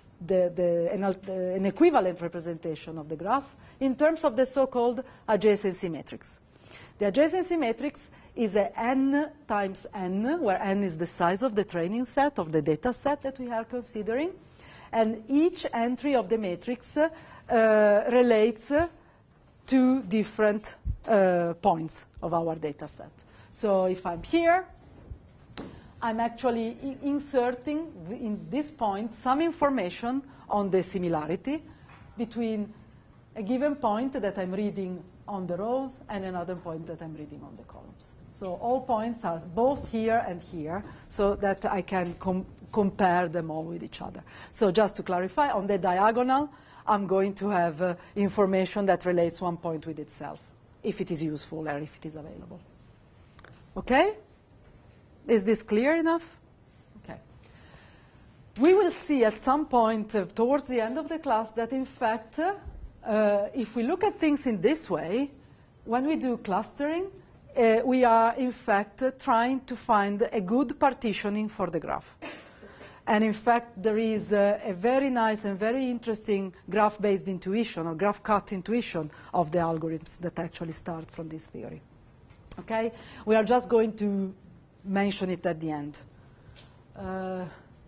[SPEAKER 1] an equivalent representation of the graph in terms of the so-called adjacency matrix. The adjacency matrix is a n times n, where n is the size of the training set, of the data set that we are considering. And each entry of the matrix relates to different points of our data set. So if I'm here, I'm actually inserting in this point some information on the similarity between a given point that I'm reading on the rows and another point that I'm reading on the columns. So all points are both here and here, so that I can compare them all with each other. So just to clarify, on the diagonal, I'm going to have information that relates one point with itself, if it is useful or if it is available. Okay? Is this clear enough? Okay. We will see at some point towards the end of the class that, in fact, if we look at things in this way, when we do clustering, we are, in fact, trying to find a good partitioning for the graph. And, in fact, there is a very nice and very interesting graph-based intuition or graph-cut intuition of the algorithms that actually start from this theory. Okay? We are just going to mention it at the end. Are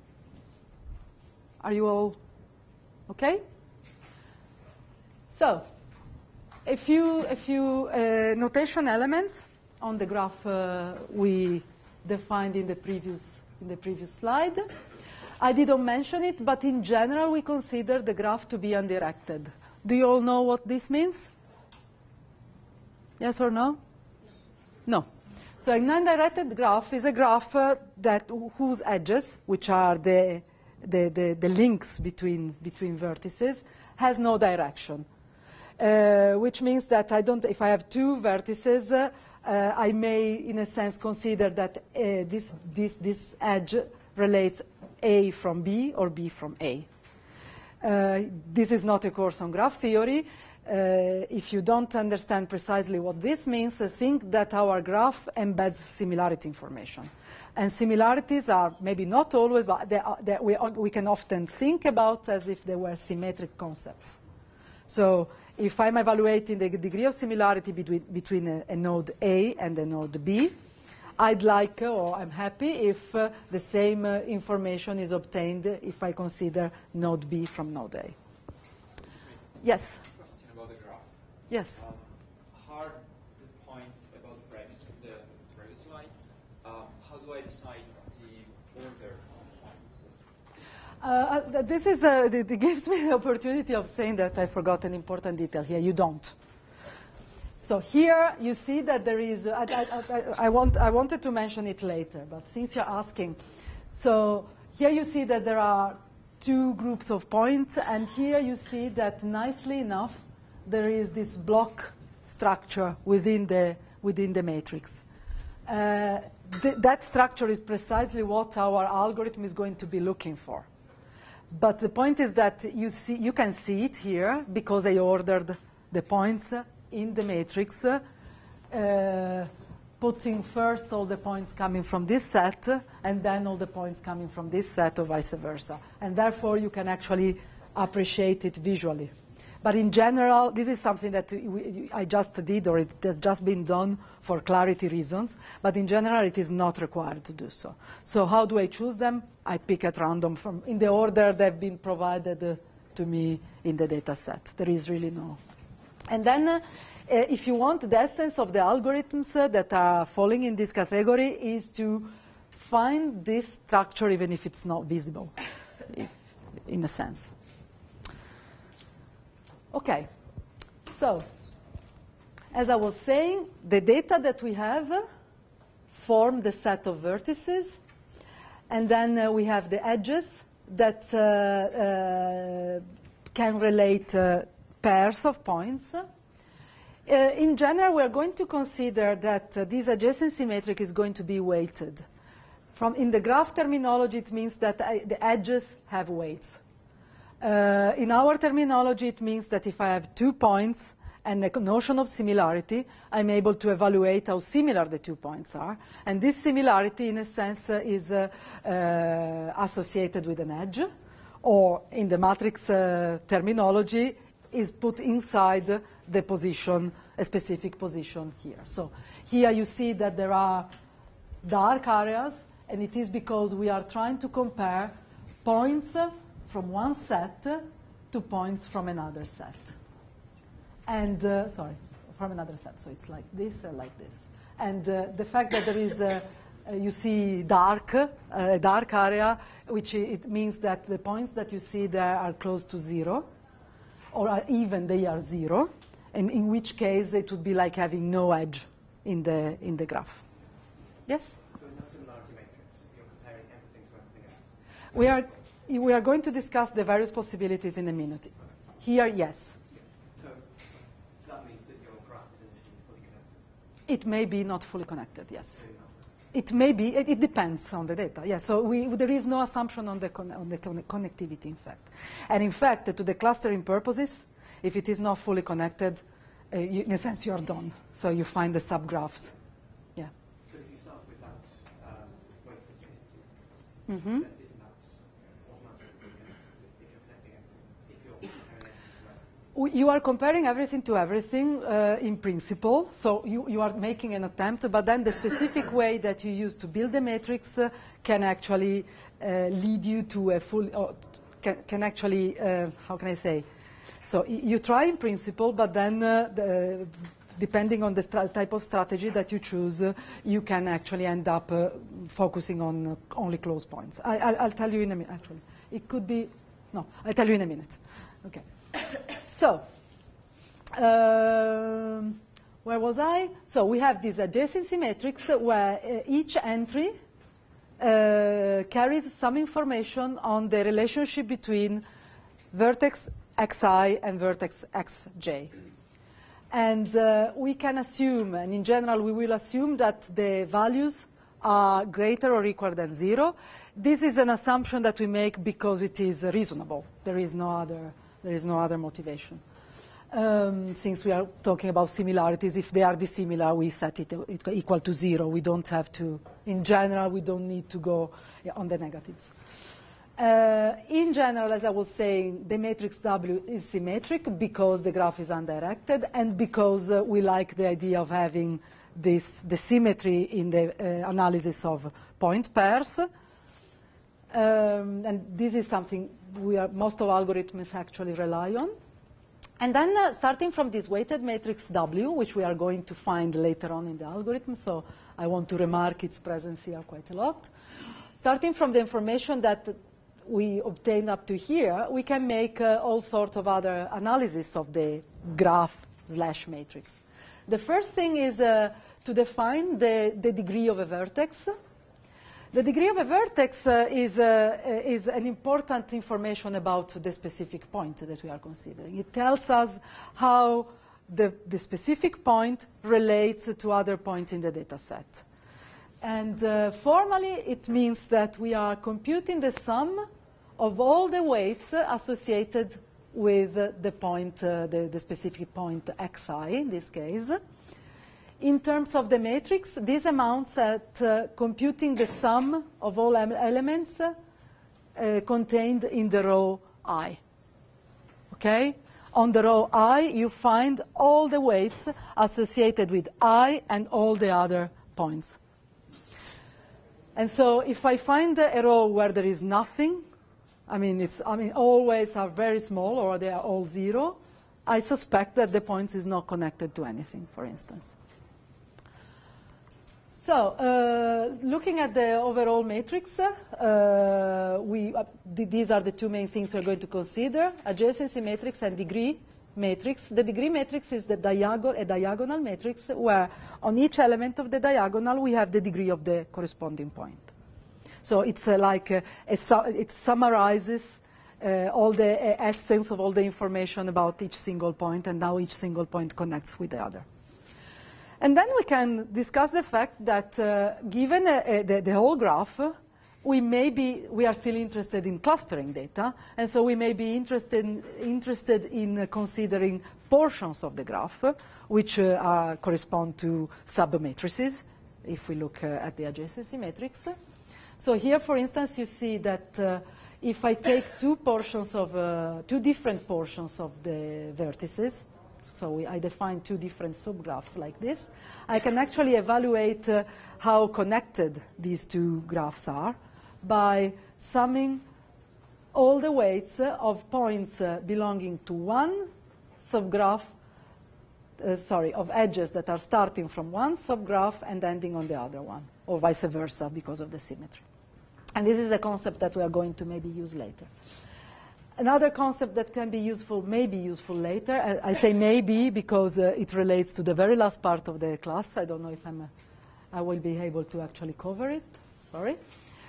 [SPEAKER 1] you all okay? So, a few notation elements on the graph we defined in the previous slide. I didn't mention it, but in general we consider the graph to be undirected. Do you all know what this means? Yes or no? No. So an undirected graph is a graph whose edges, which are the links between vertices, has no direction. Which means that if I have two vertices, I may, in a sense, consider that this edge relates A from B or B from A. This is not a course on graph theory. If you don't understand precisely what this means, think that our graph embeds similarity information. And similarities are maybe not always, but we can often think about as if they were symmetric concepts. So if I'm evaluating the degree of similarity between a node A and a node B, I'd like, or I'm happy if the same information is obtained if I consider node B from node A. Yes?
[SPEAKER 3] Question about the graph.
[SPEAKER 1] Yes.
[SPEAKER 3] How are the points about the previous slide? How do I decide the order of points?
[SPEAKER 1] It gives me the opportunity of saying that I forgot an important detail here. You don't. So here you see that there is, I wanted to mention it later, but since you're asking, so here you see that there are two groups of points, and here you see that nicely enough there is this block structure within the matrix. That structure is precisely what our algorithm is going to be looking for. But the point is that you can see it here because I ordered the points in the matrix, putting first all the points coming from this set and then all the points coming from this set or vice versa. And therefore, you can actually appreciate it visually. But in general, this is something that I just did, or it has just been done for clarity reasons. But in general, it is not required to do so. So how do I choose them? I pick at random in the order they've been provided to me in the data set. There is really no. And then, if you want, the essence of the algorithms that are falling in this category is to find this structure even if it's not visible, in a sense. Okay, so as I was saying, the data that we have form the set of vertices, and then we have the edges that can relate pairs of points. In general, we are going to consider that this adjacency matrix is going to be weighted. In the graph terminology, it means that the edges have weights. In our terminology, it means that if I have 2 points and a notion of similarity, I'm able to evaluate how similar the 2 points are. And this similarity, in a sense, is associated with an edge, or in the matrix terminology, is put inside the position a specific position here. So here you see that there are dark areas, and it is because we are trying to compare points from one set to points from another set. And, from another set. So it's like this and like this. And the fact that there is, you see a dark area, which it means that the points that you see there are close to 0, or even they are 0, and in which case it would be like having no edge in the graph. Yes?
[SPEAKER 4] So in a similarity matrix, you're comparing everything to everything else?
[SPEAKER 1] We are going to discuss the various possibilities in a minute. Here, yes.
[SPEAKER 4] So that means that your graph is initially fully connected?
[SPEAKER 1] It may be not fully connected, yes.
[SPEAKER 4] Maybe not.
[SPEAKER 1] It may be, it depends on the data. Yeah, so there is no assumption on the connectivity, in fact. And in fact, to the clustering purposes, if it is not fully connected, in a sense, you are done. So you find the subgraphs. Yeah.
[SPEAKER 4] So if you start with that weight adjacency,
[SPEAKER 1] Mm-hmm.
[SPEAKER 4] then isn't that automatically connected if you're connecting everything, if you're comparing everything to
[SPEAKER 1] You are comparing everything to everything in principle. So you are making an attempt, but then the specific way that you use to build the matrix can actually lead you to a full, can actually, how can I say? So you try in principle, but then depending on the type of strategy that you choose, you can actually end up focusing on only close points. I'll tell you in a minute, actually. It could be, no, I'll tell you in a minute. Okay. So, where was I? So we have this adjacency matrix where each entry carries some information on the relationship between vertex xi and vertex xj. And we can assume, and in general we will assume, that the values are greater or equal than 0. This is an assumption that we make because it is reasonable. There is no other motivation. Since we are talking about similarities, if they are dissimilar, we set it equal to 0. We don't have to, in general, we don't need to go on the negatives. In general, as I was saying, the matrix W is symmetric because the graph is undirected and because we like the idea of having the symmetry in the analysis of point pairs. And this is something most of algorithms actually rely on. And then starting from this weighted matrix W, which we are going to find later on in the algorithm, so I want to remark its presence here quite a lot. Starting from the information that we obtained up to here, we can make all sorts of other analysis of the graph/matrix. The first thing is to define the degree of a vertex. The degree of a vertex is an important information about the specific point that we are considering. It tells us how the specific point relates to other points in the data set. And formally, it means that we are computing the sum of all the weights associated with the point, the specific point xi in this case. In terms of the matrix, this amounts at computing the sum of all elements contained in the row I. Okay? On the row I, you find all the weights associated with I and all the other points. And so if I find a row where there is nothing, all weights are very small or they are all 0, I suspect that the point is not connected to anything, for instance. So, looking at the overall matrix, these are the two main things we're going to consider: adjacency matrix and degree matrix. The degree matrix is a diagonal matrix where on each element of the diagonal we have the degree of the corresponding point. So it's it summarizes all the essence of all the information about each single point and how each single point connects with the other. And then we can discuss the fact that given the whole graph, we are still interested in clustering data, and so we may be interested in considering portions of the graph, which correspond to submatrices, if we look at the adjacency matrix. So here, for instance, you see that if I take two different portions of the vertices, So I define two different subgraphs like this. I can actually evaluate how connected these two graphs are by summing all the weights of points belonging to one subgraph, of edges that are starting from one subgraph and ending on the other one, or vice versa because of the symmetry. And this is a concept that we are going to maybe use later. Another concept that can be useful, may be useful later. I say maybe because it relates to the very last part of the class. I don't know if I will be able to actually cover it. Sorry.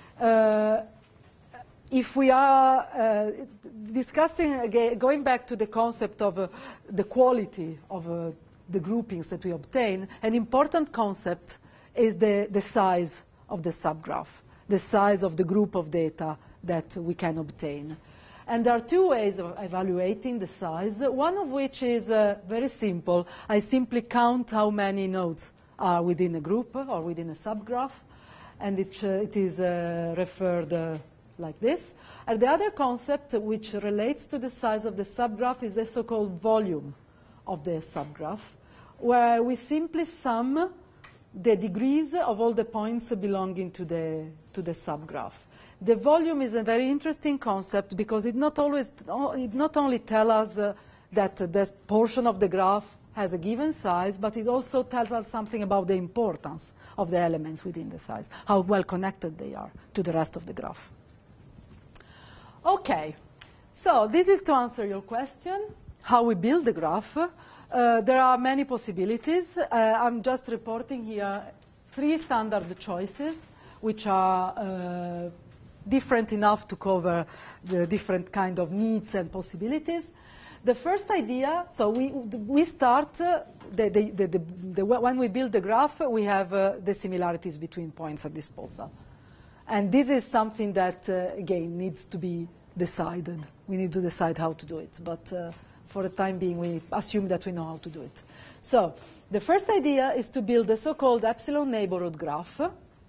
[SPEAKER 1] If we are discussing, again, going back to the concept of the quality of the groupings that we obtain, an important concept is the size of the subgraph, the size of the group of data that we can obtain. And there are two ways of evaluating the size, one of which is very simple. I simply count how many nodes are within a group or within a subgraph, and it is referred like this. And the other concept which relates to the size of the subgraph is the so-called volume of the subgraph, where we simply sum the degrees of all the points belonging to the subgraph. The volume is a very interesting concept because it not only tells us that the portion of the graph has a given size, but it also tells us something about the importance of the elements within the size, how well connected they are to the rest of the graph. Okay, so this is to answer your question, how we build the graph. There are many possibilities. I'm just reporting here 3 standard choices, which are different enough to cover the different kind of needs and possibilities. The first idea, so we start, when we build the graph, we have the similarities between points at disposal. And this is something that, again, needs to be decided. We need to decide how to do it. But for the time being, we assume that we know how to do it. So the first idea is to build a so-called epsilon neighborhood graph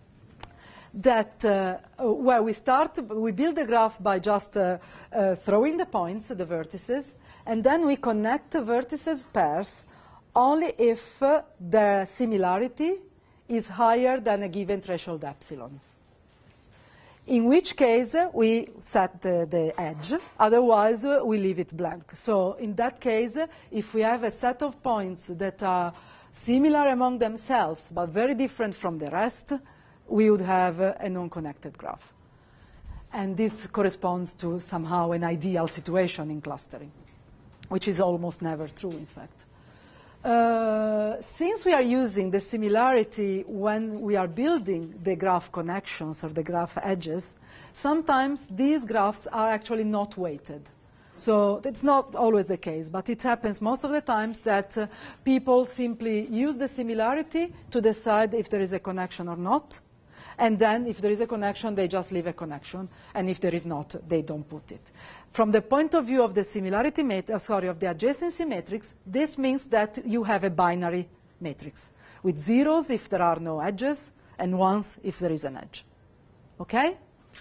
[SPEAKER 1] that where we build the graph by just throwing the points, the vertices, and then we connect the vertices pairs only if the similarity is higher than a given threshold epsilon. In which case, we set the edge. Otherwise, we leave it blank. So in that case, if we have a set of points that are similar among themselves, but very different from the rest, we would have a non-connected graph. And this corresponds to somehow an ideal situation in clustering, which is almost never true, in fact. Since we are using the similarity when we are building the graph connections or the graph edges, sometimes these graphs are actually not weighted. So it's not always the case, but it happens most of the times that people simply use the similarity to decide if there is a connection or not. And then if there is a connection, they just leave a connection. And if there is not, they don't put it. From the point of view of the similarity of the adjacency matrix, this means that you have a binary matrix with zeros if there are no edges and ones if there is an edge. Okay?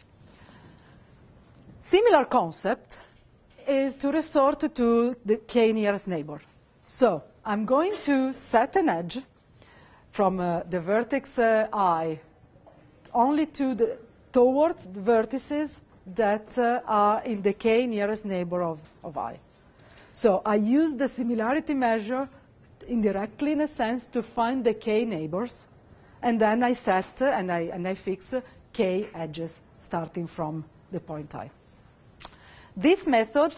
[SPEAKER 1] Similar concept is to resort to the k nearest neighbor. So I'm going to set an edge from the vertex I only towards the vertices that are in the k nearest neighbor of I. So I use the similarity measure indirectly, in a sense, to find the k neighbors, and then I set and I fix k edges starting from the point I. This method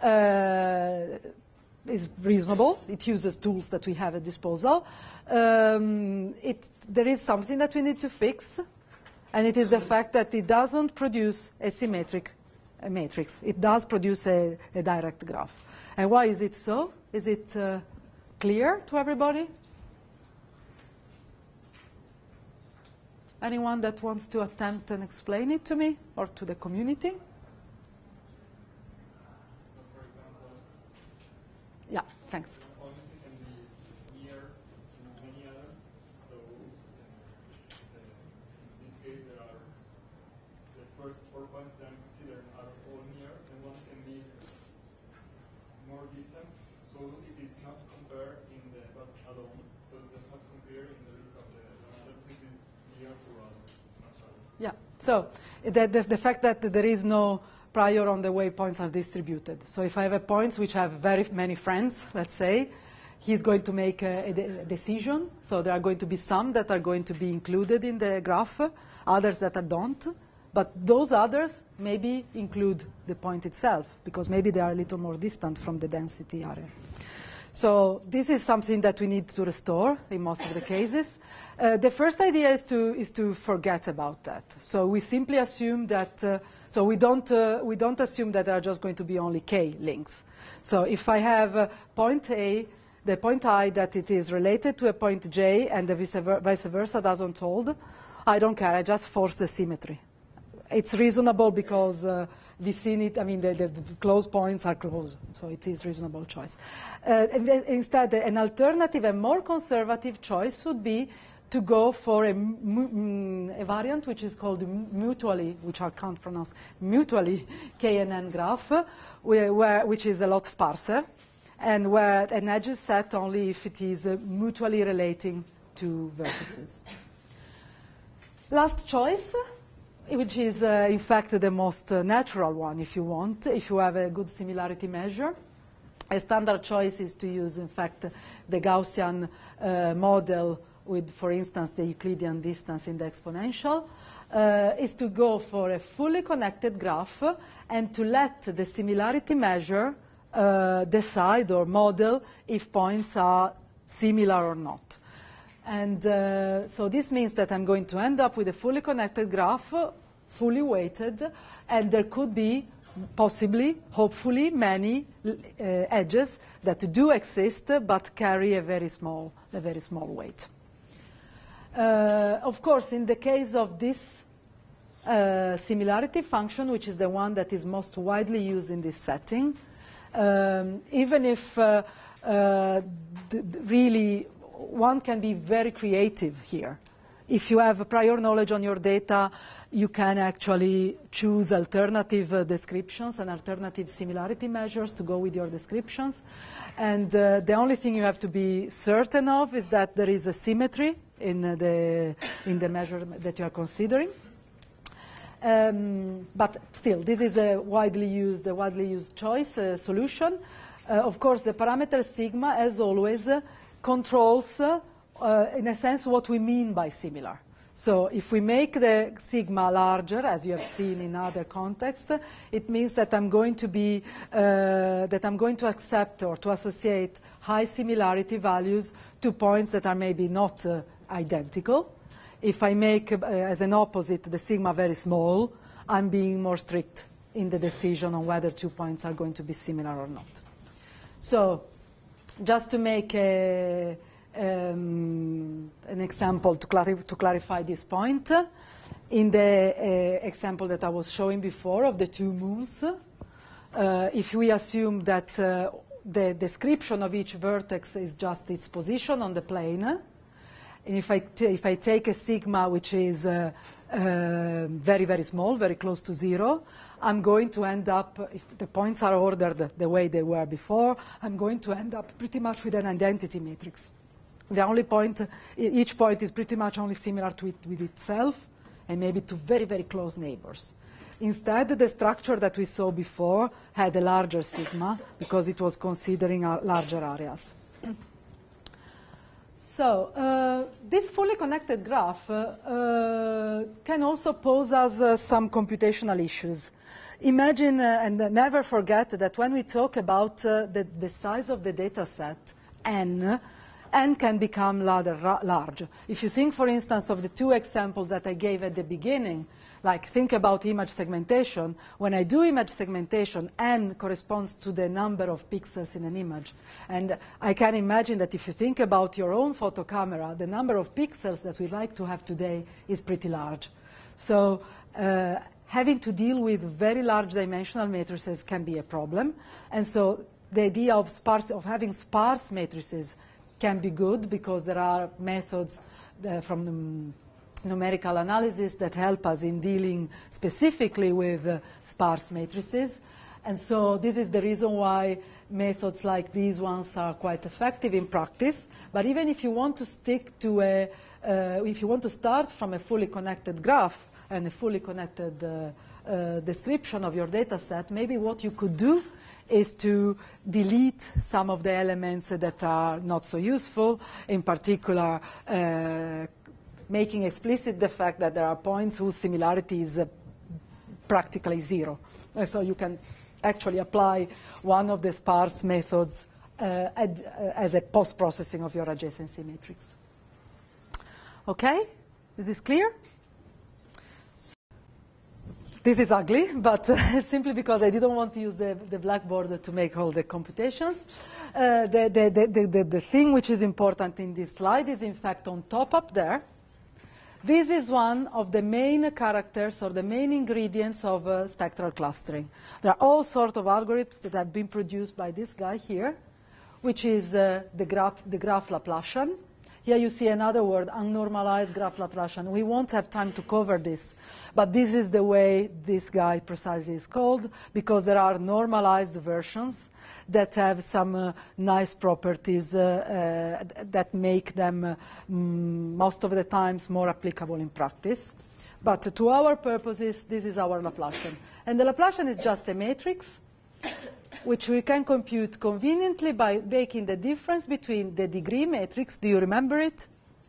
[SPEAKER 1] is reasonable. It uses tools that we have at disposal. There is something that we need to fix, and it is the fact that it doesn't produce a symmetric matrix. It does produce a direct graph. And why is it so? Is it clear to everybody? Anyone that wants to attempt and explain it to me or to the community? Yeah, thanks.
[SPEAKER 2] First 4 points then considered are all near, and one can be more distant.
[SPEAKER 5] So it is not compared in the but alone. So it does not compare in the list of the another. This is near to not alone.
[SPEAKER 1] Yeah. So the fact that there is no prior on the way points are distributed. So if I have a points which have very many friends, let's say, he's going to make a decision. So there are going to be some that are going to be included in the graph, others that don't. But those others maybe include the point itself, because maybe they are a little more distant from the density area. So this is something that we need to restore in most of the cases. The first idea is to forget about that. So we simply assume that, so we don't assume that there are just going to be only k links. So if I have point A, the point I that it is related to a point J and the vice versa doesn't hold, I don't care, I just force the symmetry. It's reasonable because vicinity, I mean, the close points are close, so it is reasonable choice. Instead, an alternative and more conservative choice would be to go for a variant which is called mutually, which I can't pronounce, mutually KNN graph, which is a lot sparser, and where an edge is set only if it is mutually relating to vertices. Last choice, which is in fact the most natural one if you want, if you have a good similarity measure. A standard choice is to use, in fact, the Gaussian model with, for instance, the Euclidean distance in the exponential, is to go for a fully connected graph and to let the similarity measure decide or model if points are similar or not. And so this means that I'm going to end up with a fully connected graph, fully weighted, and there could be possibly, hopefully, many edges that do exist but carry a very small weight. Of course, in the case of this similarity function, which is the one that is most widely used in this setting, even if really one can be very creative here. If you have prior knowledge on your data, you can actually choose alternative descriptions and alternative similarity measures to go with your descriptions. And the only thing you have to be certain of is that there is a symmetry in the measure that you are considering. But still, this is a widely used choice solution. Of course, the parameter sigma, as always, controls, in a sense, what we mean by similar. So if we make the sigma larger, as you have seen in other contexts, it means that I'm going to accept or to associate high similarity values to points that are maybe not identical. If I make, as an opposite, the sigma very small, I'm being more strict in the decision on whether 2 points are going to be similar or not. So just to make an example to clarify this point, in the example that I was showing before of the two moons, if we assume that the description of each vertex is just its position on the plane, and if I take a sigma which is very, very small, very close to 0, I'm going to end up, if the points are ordered the way they were before, I'm going to end up pretty much with an identity matrix. The only point, each point is pretty much only similar to it with itself, and maybe to very, very close neighbors. Instead, the structure that we saw before had a larger sigma because it was considering larger areas. So this fully connected graph can also pose us some computational issues. Imagine and never forget that when we talk about the size of the data set, n can become rather large. If you think, for instance, of the two examples that I gave at the beginning, like think about image segmentation. When I do image segmentation, n corresponds to the number of pixels in an image. And I can imagine that if you think about your own photo camera, the number of pixels that we like to have today is pretty large. So having to deal with very large dimensional matrices can be a problem. And so the idea of having sparse matrices can be good because there are methods from the numerical analysis that help us in dealing specifically with sparse matrices. And so this is the reason why methods like these ones are quite effective in practice. But even if you want to stick to if you want to start from a fully connected graph and a fully connected description of your data set, maybe what you could do is to delete some of the elements that are not so useful, in particular making explicit the fact that there are points whose similarity is practically zero. And so you can actually apply one of the sparse methods as a post-processing of your adjacency matrix. Okay? Is this clear? This is ugly, but simply because I didn't want to use the blackboard to make all the computations. The thing which is important in this slide is, in fact, on top up there. This is one of the main characters or the main ingredients of spectral clustering. There are all sorts of algorithms that have been produced by this guy here, which is the graph Laplacian. Here you see another word, unnormalized graph Laplacian. We won't have time to cover this, but this is the way this guy precisely is called, because there are normalized versions that have some nice properties that make them most of the times more applicable in practice. But to our purposes, this is our Laplacian. And the Laplacian is just a matrix which we can compute conveniently by making the difference between the degree matrix. Do you remember it?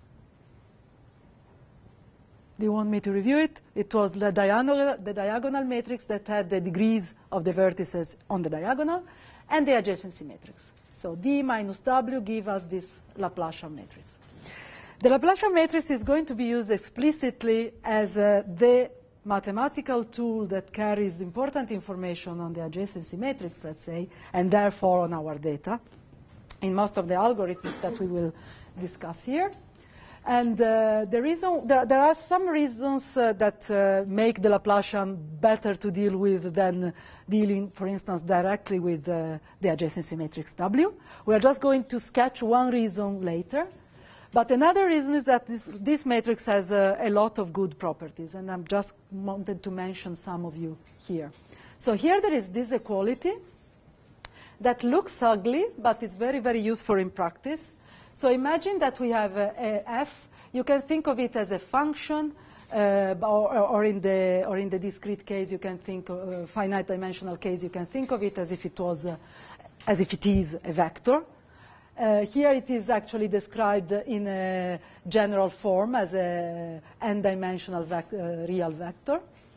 [SPEAKER 1] Do you want me to review it? It was the diagonal matrix that had the degrees of the vertices on the diagonal, and the adjacency matrix. So D minus W give us this Laplacian matrix. The Laplacian matrix is going to be used explicitly as the mathematical tool that carries important information on the adjacency matrix, let's say, and therefore on our data in most of the algorithms that we will discuss here. And there are some reasons that make the Laplacian better to deal with than dealing, for instance, directly with the adjacency matrix W. We are just going to sketch one reason later. But another reason is that this matrix has a lot of good properties, and I'm just wanted to mention some of you here. So here there is this equality that looks ugly, but it's very, very useful in practice. So imagine that we have a f. You can think of it as a function, or in the discrete case, you can think finite dimensional case. You can think of it as if it was, as if it is a vector. Here it is actually described in a general form as a n-dimensional real vector.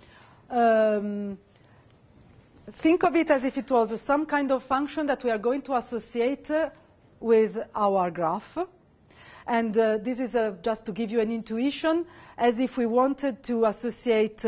[SPEAKER 1] Think of it as if it was some kind of function that we are going to associate with our graph. And this is just to give you an intuition, as if we wanted to associate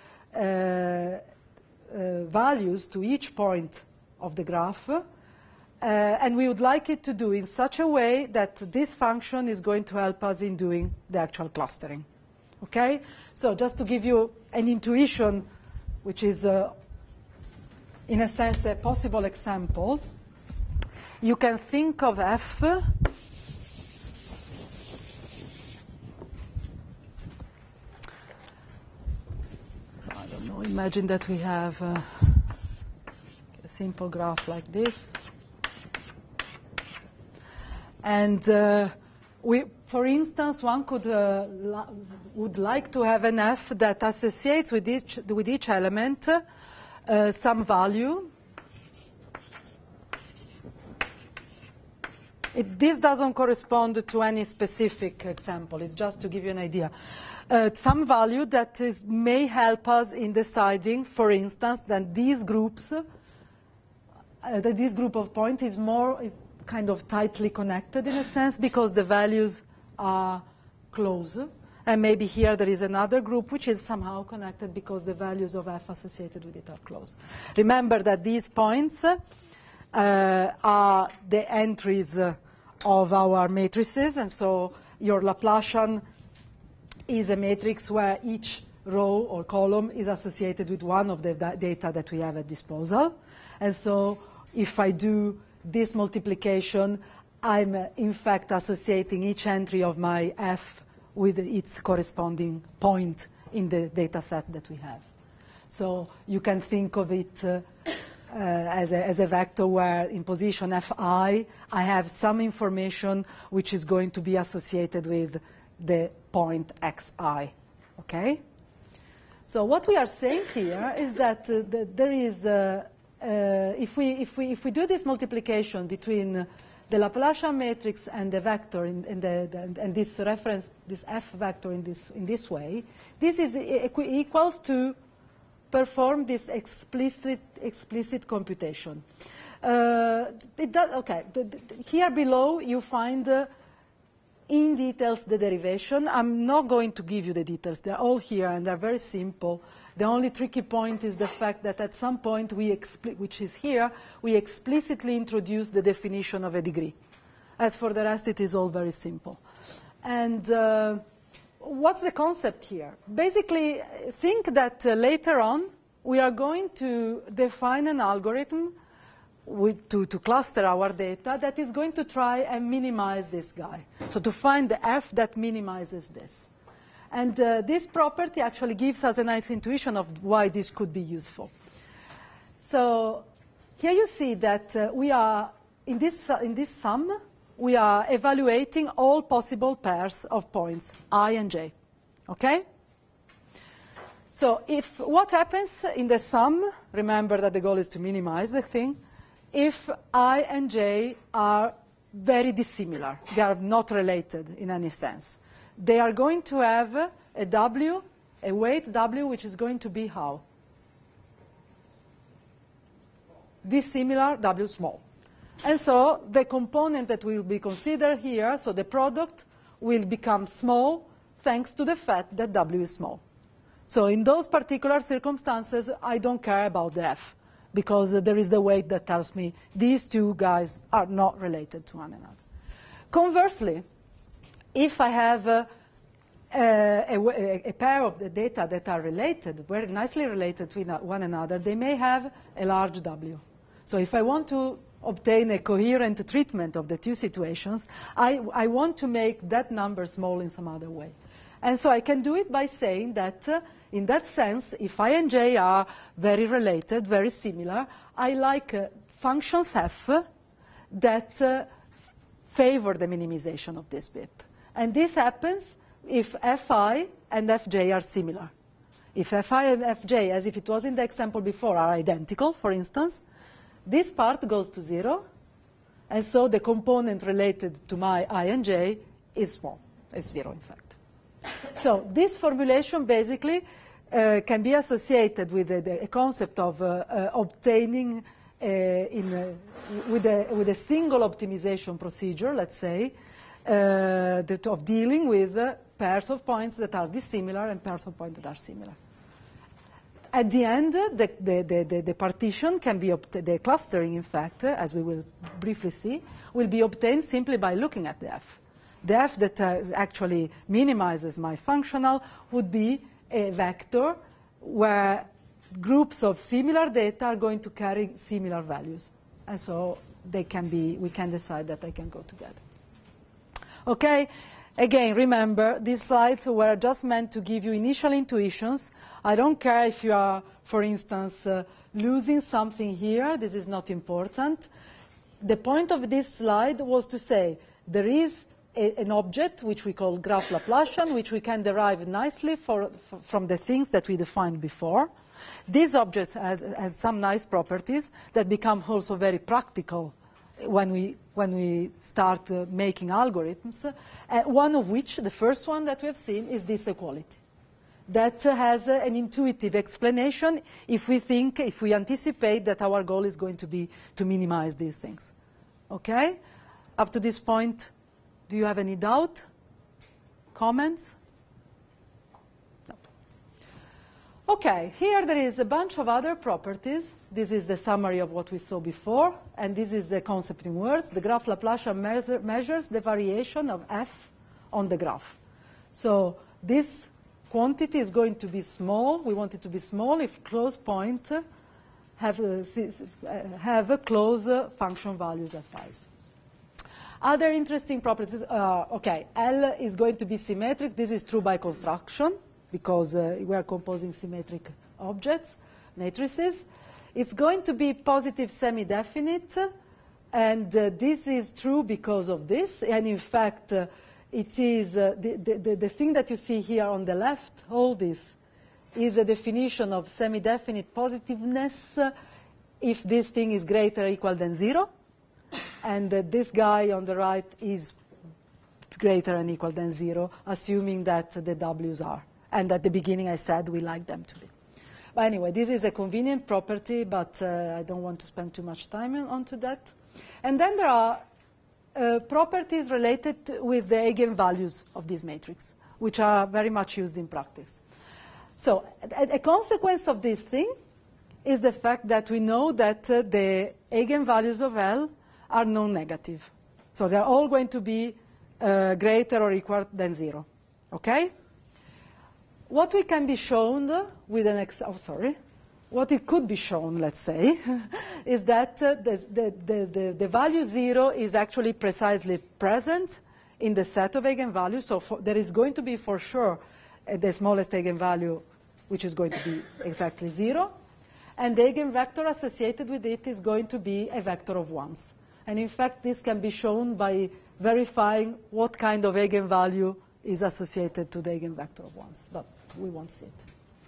[SPEAKER 1] values to each point of the graph. And we would like it to do in such a way that this function is going to help us in doing the actual clustering. Okay? So just to give you an intuition, which is, in a sense, a possible example, you can think of f so I don't know, imagine that we have a simple graph like this. And for instance, one could would like to have an f that associates with each element some value. This doesn't correspond to any specific example. It's just to give you an idea. Some value that may help us in deciding, for instance, that these groups, that this group of points is kind of tightly connected in a sense because the values are close. And maybe here there is another group which is somehow connected because the values of f associated with it are close. Remember that these points are the entries of our matrices, and so your Laplacian is a matrix where each row or column is associated with one of the data that we have at disposal. And so if I do this multiplication, I'm in fact associating each entry of my f with its corresponding point in the data set that we have. So you can think of it as a vector where in position fi, I have some information which is going to be associated with the point xi, okay? So what we are saying here is that there is, if we do this multiplication between the Laplacian matrix and the vector and this reference, this f vector in this way, this is equals to perform this explicit computation. Here below you find in details the derivation. I'm not going to give you the details. They're all here and they're very simple. The only tricky point is the fact that at some point which is here, we explicitly introduce the definition of a degree. As for the rest, it is all very simple. And what's the concept here? Basically, think that later on, we are going to define an algorithm to cluster our data that is going to try and minimize this guy. So to find the f that minimizes this. And this property actually gives us a nice intuition of why this could be useful. So here you see that we are, in this sum, we are evaluating all possible pairs of points, I and j. Okay? So if what happens in the sum, remember that the goal is to minimize the thing, if I and j are very dissimilar, they are not related in any sense, they are going to have a w, a weight w, which is going to be how? Dissimilar, w small. And so the component that will be considered here, so the product, will become small thanks to the fact that w is small. So in those particular circumstances, I don't care about the f, because there is the weight that tells me these two guys are not related to one another. Conversely, if I have a pair of the data that are related, very nicely related to one another, they may have a large w. So if I want to obtain a coherent treatment of the two situations, I want to make that number small in some other way. And so I can do it by saying that, in that sense, if I and j are very related, very similar, I like functions f that favor the minimization of this bit. And this happens if fi and fj are similar. If fi and fj, as if it was in the example before, are identical, for instance, this part goes to 0, and so the component related to my I and j is small, is 0 in fact. So this formulation basically can be associated with a concept of obtaining with a single optimization procedure, let's say, of dealing with pairs of points that are dissimilar and pairs of points that are similar. At the end, the partition can be the clustering, in fact, as we will briefly see, will be obtained simply by looking at the f. The f that actually minimizes my functional would be a vector where groups of similar data are going to carry similar values. And so we can decide that they can go together. Okay? Again, remember, these slides were just meant to give you initial intuitions. I don't care if you are, for instance, losing something here. This is not important. The point of this slide was to say there is an object which we call graph Laplacian, which we can derive nicely from the things that we defined before. This object has some nice properties that become also very practical when we start making algorithms, one of which, the first one that we have seen, is this equality. That has an intuitive explanation if we anticipate that our goal is going to be to minimize these things. Okay? Up to this point, do you have any doubt? Comments? No. Okay, here there is a bunch of other properties. This is the summary of what we saw before, and this is the concept in words. The graph Laplacian measures the variation of f on the graph. So this quantity is going to be small. We want it to be small if close point have close function values fi's. Other interesting properties are, okay, L is going to be symmetric. This is true by construction because we are composing symmetric objects, matrices. It's going to be positive semi-definite, and this is true because of this. And in fact, it is the thing that you see here on the left, all this, is a definition of semi-definite positiveness if this thing is greater or equal than 0. And this guy on the right is greater and equal than 0, assuming that the W's are. And at the beginning I said we like them to be. But anyway, this is a convenient property, but I don't want to spend too much time onto that. And then there are properties related with the eigenvalues of this matrix, which are very much used in practice. So a consequence of this thing is the fact that we know that the eigenvalues of L are non-negative. So they're all going to be greater or equal than 0. Okay? What we can be shown with an what it could be shown, let's say, is that the value 0 is actually precisely present in the set of eigenvalues. So there is going to be for sure the smallest eigenvalue, which is going to be exactly 0. And the eigenvector associated with it is going to be a vector of 1s. And in fact, this can be shown by verifying what kind of eigenvalue is associated to the eigenvector of 1s. But we won't see it.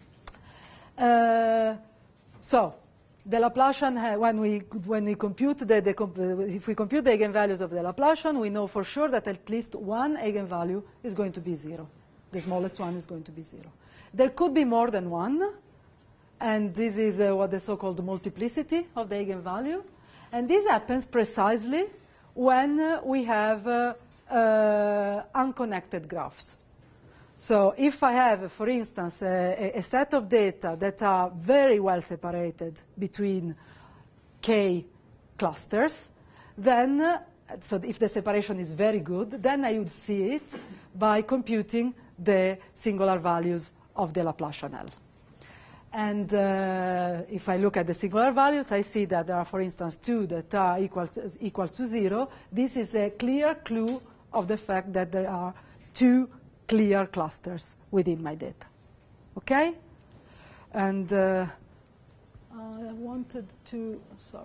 [SPEAKER 1] So the Laplacian, when we compute if we compute the eigenvalues of the Laplacian, we know for sure that at least one eigenvalue is going to be 0. The smallest one is going to be 0. There could be more than one, and this is what the so-called multiplicity of the eigenvalue. And this happens precisely when we have unconnected graphs. So if I have, for instance, a set of data that are very well separated between k clusters, then, so if the separation is very good, then I would see it by computing the singular values of the Laplacian L. And if I look at the singular values, I see that there are, for instance, 2 that are equal to 0. This is a clear clue of the fact that there are 2 clear clusters within my data. Okay? And I wanted to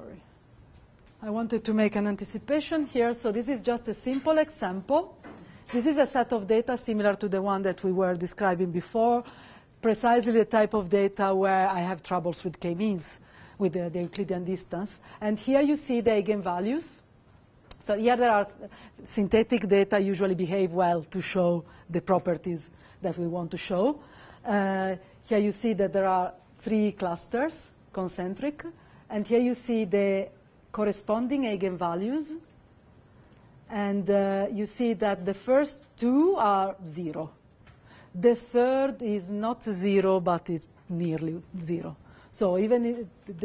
[SPEAKER 1] make an anticipation here. So this is just a simple example. This is a set of data similar to the one that we were describing before, precisely the type of data where I have troubles with k-means, with the Euclidean distance. And here you see the eigenvalues. So here there are synthetic data usually behave well to show the properties that we want to show. Here you see that there are 3 clusters, concentric. And here you see the corresponding eigenvalues. And you see that the first 2 are 0. The third is not 0, but it's nearly 0. So even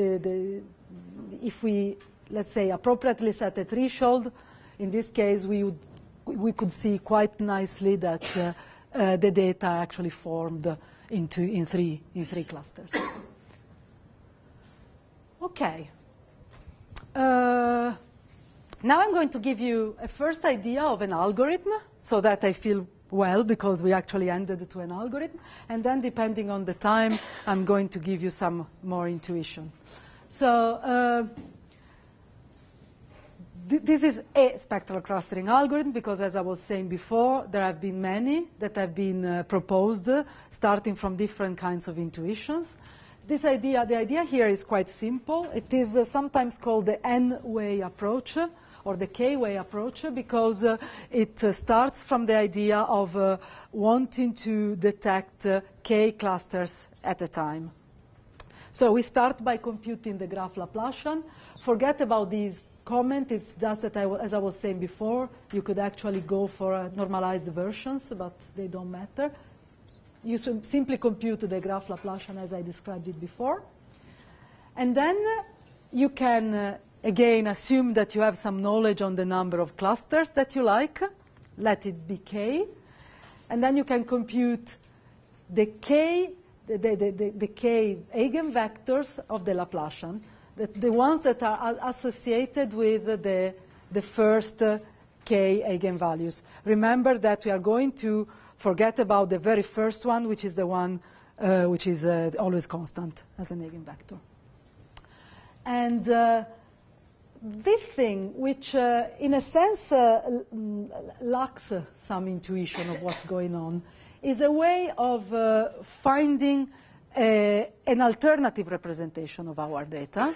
[SPEAKER 1] if we, let's say, appropriately set a threshold, in this case, we could see quite nicely that the data are actually formed in three clusters. Okay. Now I'm going to give you a first idea of an algorithm, so that I feel well, because we actually ended to an algorithm. And then, depending on the time, I'm going to give you some more intuition. So this is a spectral clustering algorithm, because as I was saying before, there have been many that have been proposed, starting from different kinds of intuitions. The idea here is quite simple. It is sometimes called the N-way approach, or the K-way approach, because it starts from the idea of wanting to detect K clusters at a time. So we start by computing the graph Laplacian. Forget about these comments. It's just that, as I was saying before, you could actually go for normalized versions, but they don't matter. You simply compute the graph Laplacian as I described it before. And then you can again assume that you have some knowledge on the number of clusters that you like. Let it be k. And then you can compute the k eigenvectors of the Laplacian, the ones that are associated with the first k eigenvalues. Remember that we are going to forget about the very first one, which is the one which is always constant as an eigenvector. And this thing, which in a sense lacks some intuition of what's going on, is a way of finding an alternative representation of our data.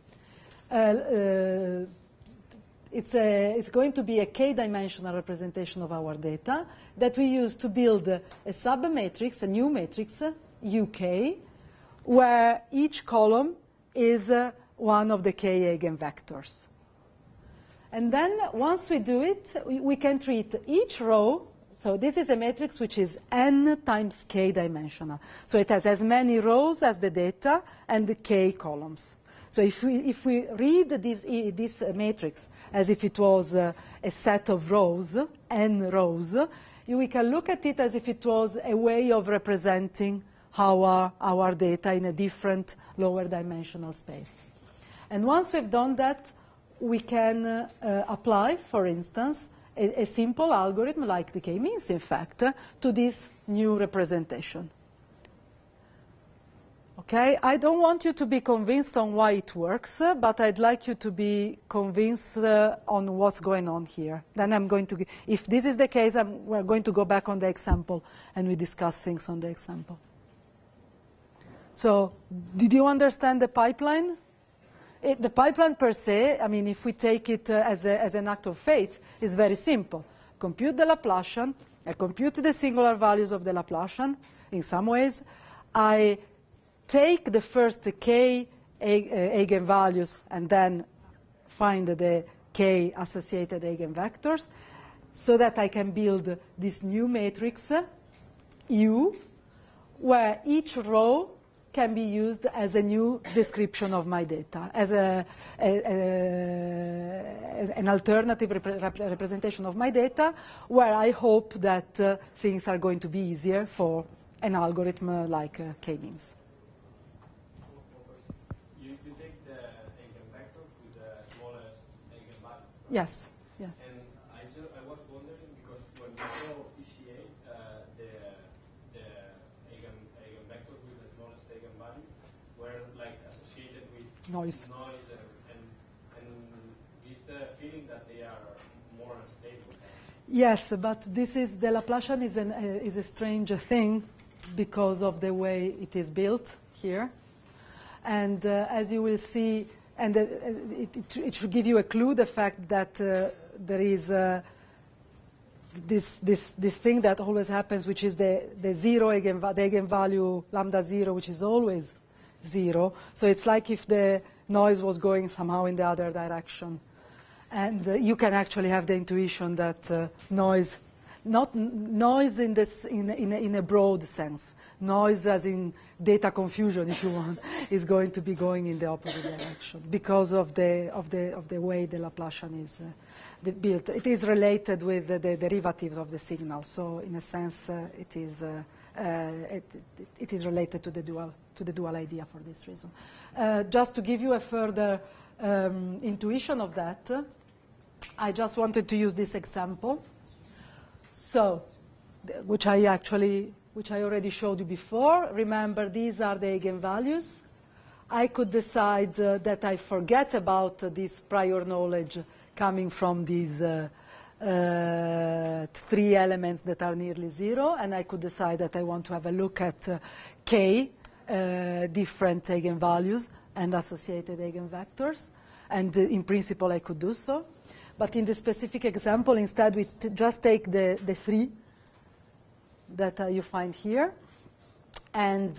[SPEAKER 1] It's going to be a k-dimensional representation of our data that we use to build a submatrix, a new matrix, UK, where each column is one of the k eigenvectors. And then once we do it, we can treat each row. So this is a matrix which is n times k dimensional. So it has as many rows as the data and the k columns. So if we read this matrix as if it was a set of rows, n rows, we can look at it as if it was a way of representing our data in a different lower dimensional space. And once we've done that, we can apply, for instance, a simple algorithm like the k-means, in fact, to this new representation. Okay, I don't want you to be convinced on why it works, but I'd like you to be convinced on what's going on here. Then I'm going to, if this is the case, we're going to go back on the example and we discuss things on the example. So, did you understand the pipeline? The pipeline per se, I mean, if we take it as an act of faith, is very simple. Compute the Laplacian, I compute the singular values of the Laplacian. In some ways, I take the first k eigenvalues and then find the k associated eigenvectors so that I can build this new matrix, U, where each row can be used as a new description of my data, as an alternative representation of my data, where I hope that things are going to be easier for an algorithm like k-means.
[SPEAKER 5] You take the eigenvectors with the smallest eigenvalue.
[SPEAKER 1] Yes, yes.
[SPEAKER 5] And I was wondering, because when we saw PCA, the eigenvectors with the smallest eigenvalue were like associated with
[SPEAKER 1] Noise.
[SPEAKER 5] and gives the feeling that they are more unstable.
[SPEAKER 1] Yes, but this is, the Laplacian is a strange thing because of the way it is built here. And as you will see, and it should give you a clue, the fact that there is this thing that always happens, which is the zero the eigenvalue lambda 0, which is always 0. So it's like if the noise was going somehow in the other direction. And you can actually have the intuition that noise, not noise in a broad sense, noise as in data confusion, if you want, is going to be going in the opposite direction because of the way the Laplacian is built. It is related with the derivatives of the signal, so in a sense it is related to the dual idea for this reason. Just to give you a further intuition of that, I just wanted to use this example. So, which I already showed you before. Remember, these are the eigenvalues. I could decide that I forget about this prior knowledge coming from these 3 elements that are nearly 0, and I could decide that I want to have a look at k different eigenvalues and associated eigenvectors, and in principle I could do so. But in the specific example, instead we just take the 3 that you find here, and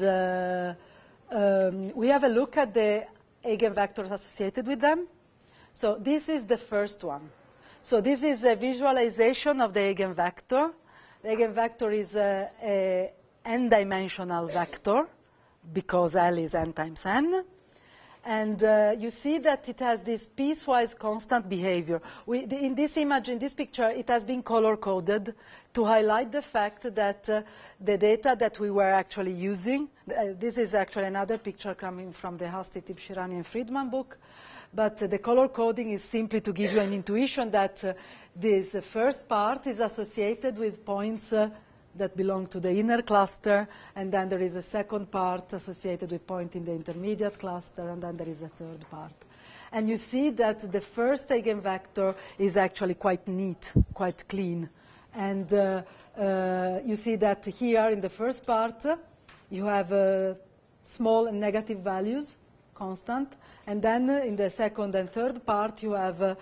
[SPEAKER 1] we have a look at the eigenvectors associated with them. So this is the first one. So this is a visualization of the eigenvector. The eigenvector is a n-dimensional vector because L is n times n. And you see that it has this piecewise constant behavior. In this image, in this picture, it has been color-coded to highlight the fact that the data that we were actually using, this is actually another picture coming from the Hasti, Tibshirani, and Friedman book, but the color coding is simply to give you an intuition that this first part is associated with points that belong to the inner cluster, and then there is a second part associated with point in the intermediate cluster, and then there is a third part. And you see that the first eigenvector is actually quite neat, quite clean. And you see that here in the first part, you have small and negative values, constant. And then in the second and third part, you have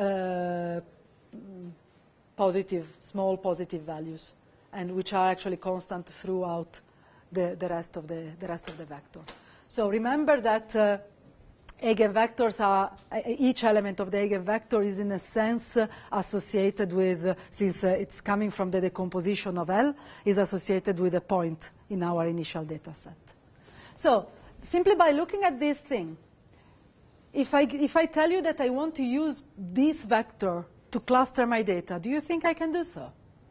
[SPEAKER 1] small positive values, and which are actually constant throughout the rest of the vector. So remember that eigenvectors are, each element of the eigenvector is in a sense associated with, since it's coming from the decomposition of L, is associated with a point in our initial data set. So simply by looking at this thing, if I tell you that I want to use this vector to cluster my data, do you think I can do so?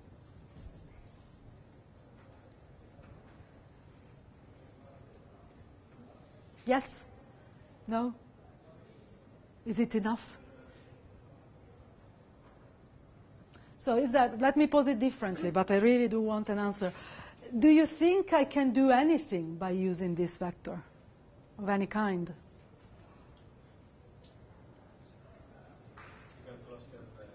[SPEAKER 1] Yes? No? Is it enough? So let me pose it differently, but I really do want an answer. Do you think I can do anything by using this vector of any kind?
[SPEAKER 5] You can cluster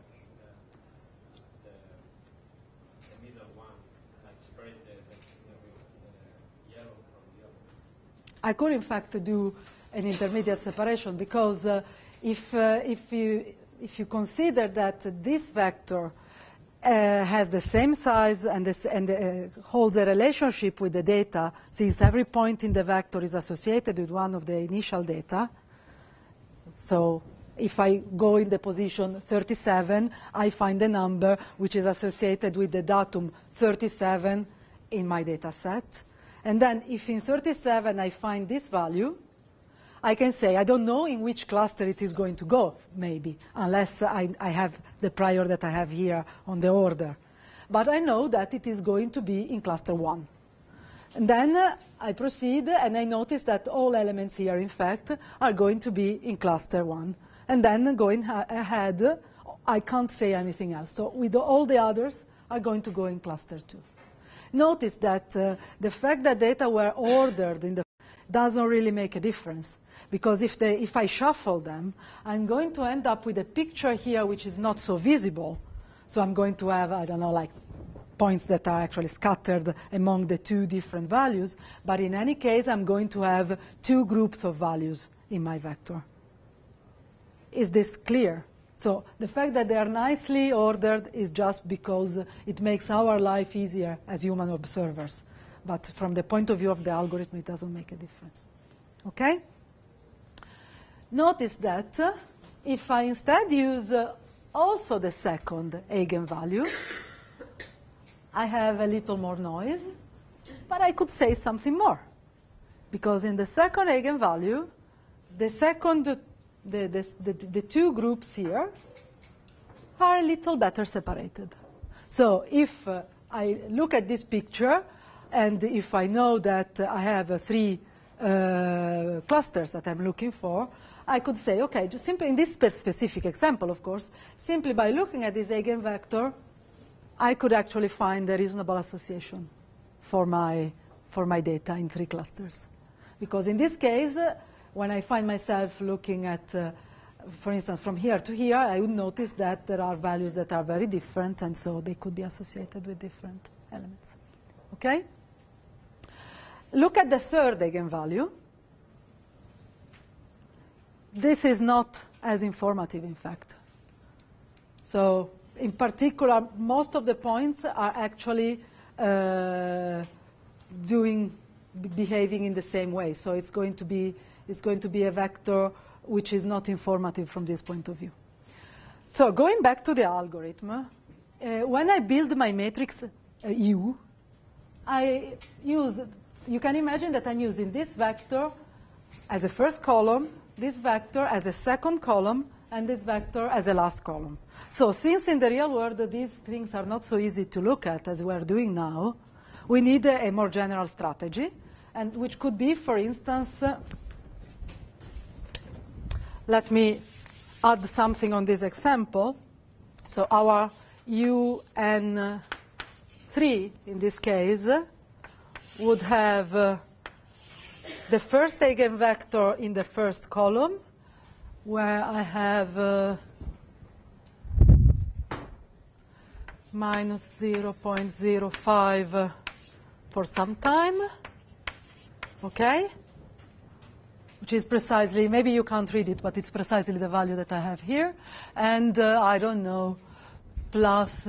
[SPEAKER 5] the middle one, like spread the yellow from the other.
[SPEAKER 1] I could, in fact, do an intermediate separation, because if you consider that this vector has the same size and holds a relationship with the data, since every point in the vector is associated with one of the initial data. So if I go in the position 37, I find a number which is associated with the datum 37 in my data set. And then if in 37 I find this value, I can say, I don't know in which cluster it is going to go, maybe, unless I have the prior that I have here on the order. But I know that it is going to be in cluster 1. And then I proceed, and I notice that all elements here, in fact, are going to be in cluster 1. And then going ahead, I can't say anything else. So with all the others are going to go in cluster 2. Notice that the fact that data were ordered in the doesn't really make a difference. Because if I shuffle them, I'm going to end up with a picture here which is not so visible. So I'm going to have, I don't know, like points that are actually scattered among the two different values. But in any case, I'm going to have two groups of values in my vector. Is this clear? So the fact that they are nicely ordered is just because it makes our life easier as human observers. But from the point of view of the algorithm, it doesn't make a difference. Okay? Notice that if I instead use also the second eigenvalue, I have a little more noise, but I could say something more. Because in the second eigenvalue, the two groups here are a little better separated. So if I look at this picture, and if I know that I have three clusters that I'm looking for, I could say, okay, just simply in this specific example, of course, simply by looking at this eigenvector, I could actually find a reasonable association for my data in three clusters. Because in this case, when I find myself looking at, for instance, from here to here, I would notice that there are values that are very different, and so they could be associated with different elements. Okay? Look at the third eigenvalue. This is not as informative, in fact. So, in particular, most of the points are actually behaving in the same way. So it's going to be a vector which is not informative from this point of view. So going back to the algorithm, when I build my matrix U, you can imagine that I'm using this vector as a first column, this vector as a second column, and this vector as a last column. So since in the real world these things are not so easy to look at as we're doing now, we need a more general strategy, and which could be, for instance, let me add something on this example. So our UN3 3, in this case, would have the first eigenvector in the first column, where I have minus 0.05 for some time, okay? Which is precisely, maybe you can't read it, but it's precisely the value that I have here. And I don't know, plus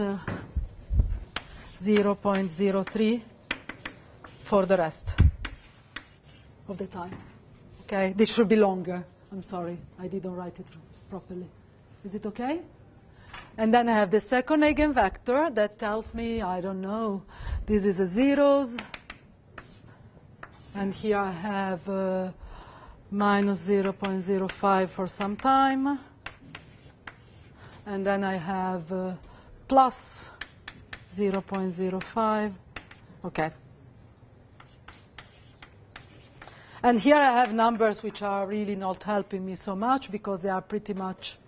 [SPEAKER 1] 0.03 for the rest of the time. Okay, this should be longer. I'm sorry, I didn't write it properly. Is it okay? And then I have the second eigenvector that tells me, I don't know, this is a zeros. And here I have minus 0.05 for some time. And then I have plus 0.05. Okay. And here I have numbers which are really not helping me so much because they are pretty much,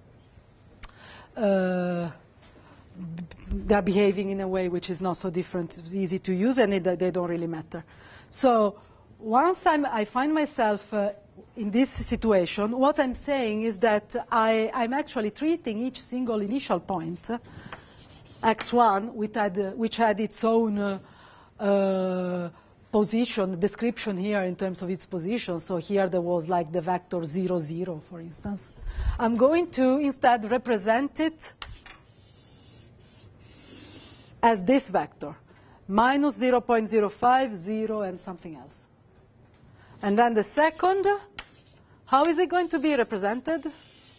[SPEAKER 1] they are behaving in a way which is not so different, easy to use, and they don't really matter. So once I find myself in this situation, what I'm saying is that I'm actually treating each single initial point, x1, which had its own position, description here in terms of its position. So here there was like the vector 0, 0, for instance. I'm going to instead represent it as this vector, minus 0.05, 0, and something else. And then the second, how is it going to be represented?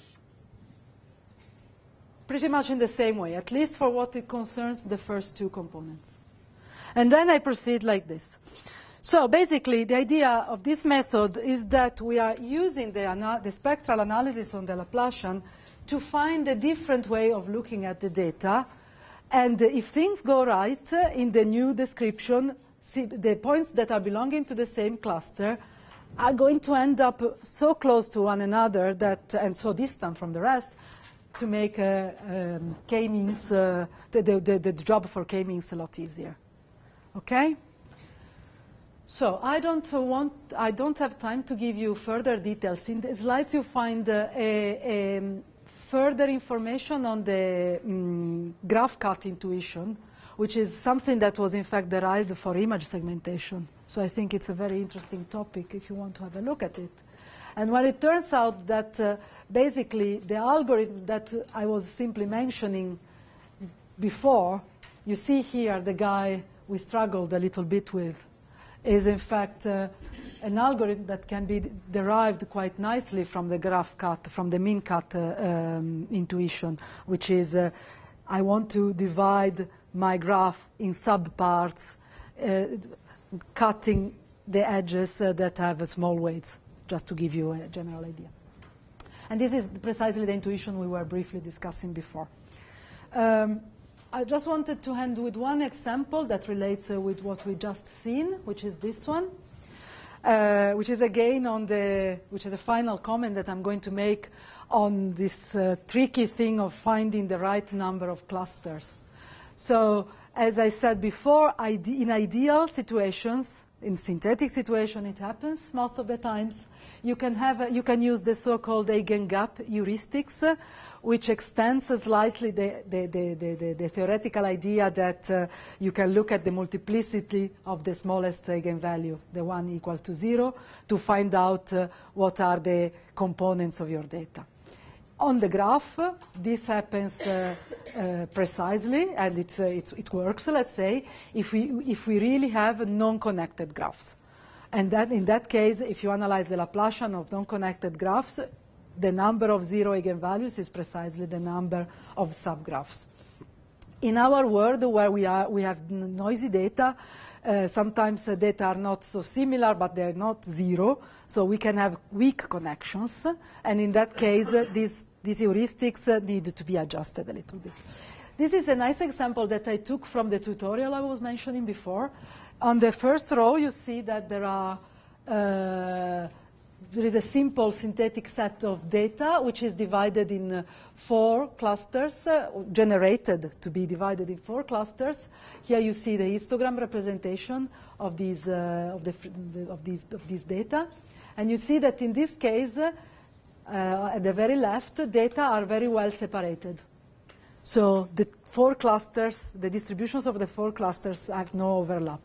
[SPEAKER 1] Pretty much in the same way, at least for what it concerns the first two components. And then I proceed like this. So basically, the idea of this method is that we are using the spectral analysis on the Laplacian to find a different way of looking at the data. And if things go right in the new description, the points that are belonging to the same cluster are going to end up so close to one another that, and so distant from the rest, to make k-means, the job for k-means a lot easier. Okay? So I don't have time to give you further details. In the slides you find further information on the graph cut intuition, which is something that was in fact derived for image segmentation. So I think it's a very interesting topic if you want to have a look at it. And when it turns out that basically the algorithm that I was simply mentioning before, you see here the guy we struggled a little bit with, is in fact an algorithm that can be derived quite nicely from the graph cut, from the mean cut intuition, which is I want to divide my graph in subparts, cutting the edges that have small weights, just to give you a general idea. And this is precisely the intuition we were briefly discussing before. I just wanted to end with one example that relates with what we just seen, which is this one, which is again which is a final comment that I'm going to make on this tricky thing of finding the right number of clusters. So, as I said before, in ideal situations, in synthetic situation, it happens most of the times. You can use the so-called eigengap heuristics, which extends slightly the theoretical idea that you can look at the multiplicity of the smallest eigenvalue, the one equals to 0, to find out what are the components of your data. On the graph, this happens precisely, and it works, let's say, if we really have non-connected graphs. And that, in that case, if you analyze the Laplacian of non-connected graphs, the number of 0 eigenvalues is precisely the number of subgraphs. In our world, where we have noisy data, sometimes data are not so similar, but they're not 0, so we can have weak connections. And in that case, these heuristics need to be adjusted a little bit. This is a nice example that I took from the tutorial I was mentioning before. On the first row, you see that there are there is a simple synthetic set of data which is divided in 4 clusters, generated to be divided in 4 clusters. Here you see the histogram representation of these of these data, and you see that in this case, at the very left, data are very well separated. So the 4 clusters, the distributions of the 4 clusters have no overlap.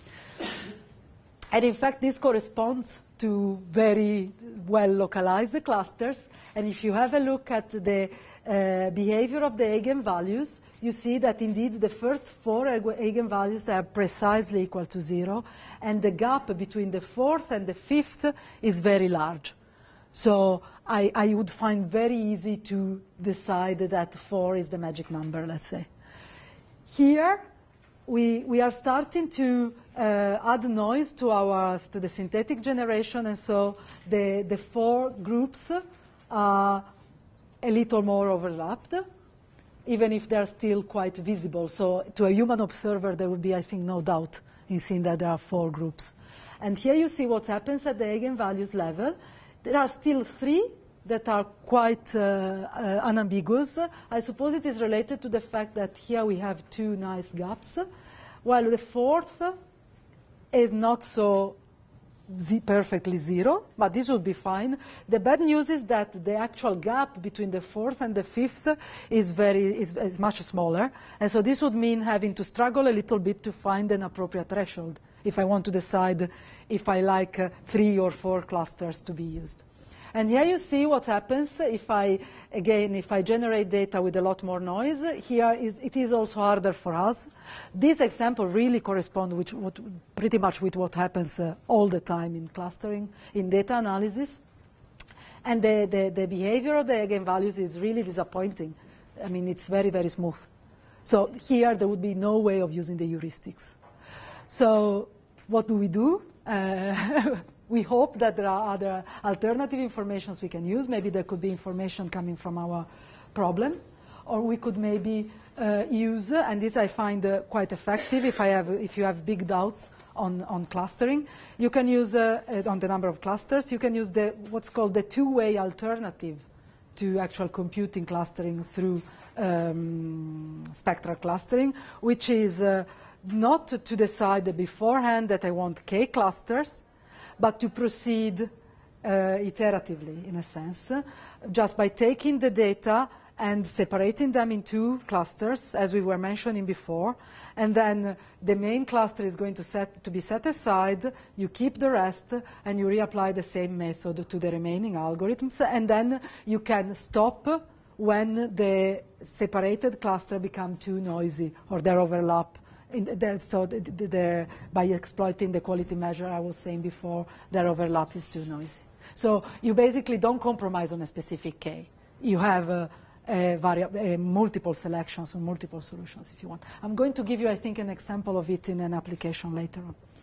[SPEAKER 1] And in fact, this corresponds to very well localized clusters. And if you have a look at the behavior of the eigenvalues, you see that indeed the first 4 eigenvalues are precisely equal to 0, and the gap between the 4th and the 5th is very large. So I would find very easy to decide that 4 is the magic number, let's say. Here, we are starting to add noise to the synthetic generation, and so the 4 groups are a little more overlapped, even if they're still quite visible. So to a human observer, there would be, I think, no doubt in seeing that there are 4 groups. And here you see what happens at the eigenvalues level. There are still 3 that are quite unambiguous. I suppose it is related to the fact that here we have 2 nice gaps, while the 4th is not so perfectly 0, but this would be fine. The bad news is that the actual gap between the 4th and the 5th is much smaller, and so this would mean having to struggle a little bit to find an appropriate threshold if I want to decide if I like 3 or 4 clusters to be used. And here you see what happens if I generate data with a lot more noise. It is also harder for us. This example really corresponds pretty much with what happens all the time in clustering, in data analysis. And the behavior of the eigenvalues is really disappointing. I mean, it's very, very smooth. So here there would be no way of using the heuristics. So what do? We hope that there are other alternative informations we can use. Maybe there could be information coming from our problem, or we could maybe use, and this I find quite effective if you have big doubts on clustering, you can use on the number of clusters, you can use what's called the two-way alternative to actual computing clustering through spectral clustering, which is not to decide beforehand that I want k clusters, but to proceed iteratively, in a sense, just by taking the data and separating them in 2 clusters, as we were mentioning before, and then the main cluster is going to be set aside, you keep the rest, and you reapply the same method to the remaining algorithms, and then you can stop when the separated cluster become too noisy or their overlap. By exploiting the quality measure I was saying before, their overlap is too noisy. So you basically don't compromise on a specific k. You have multiple selections or multiple solutions if you want. I'm going to give you, I think, an example of it in an application later on.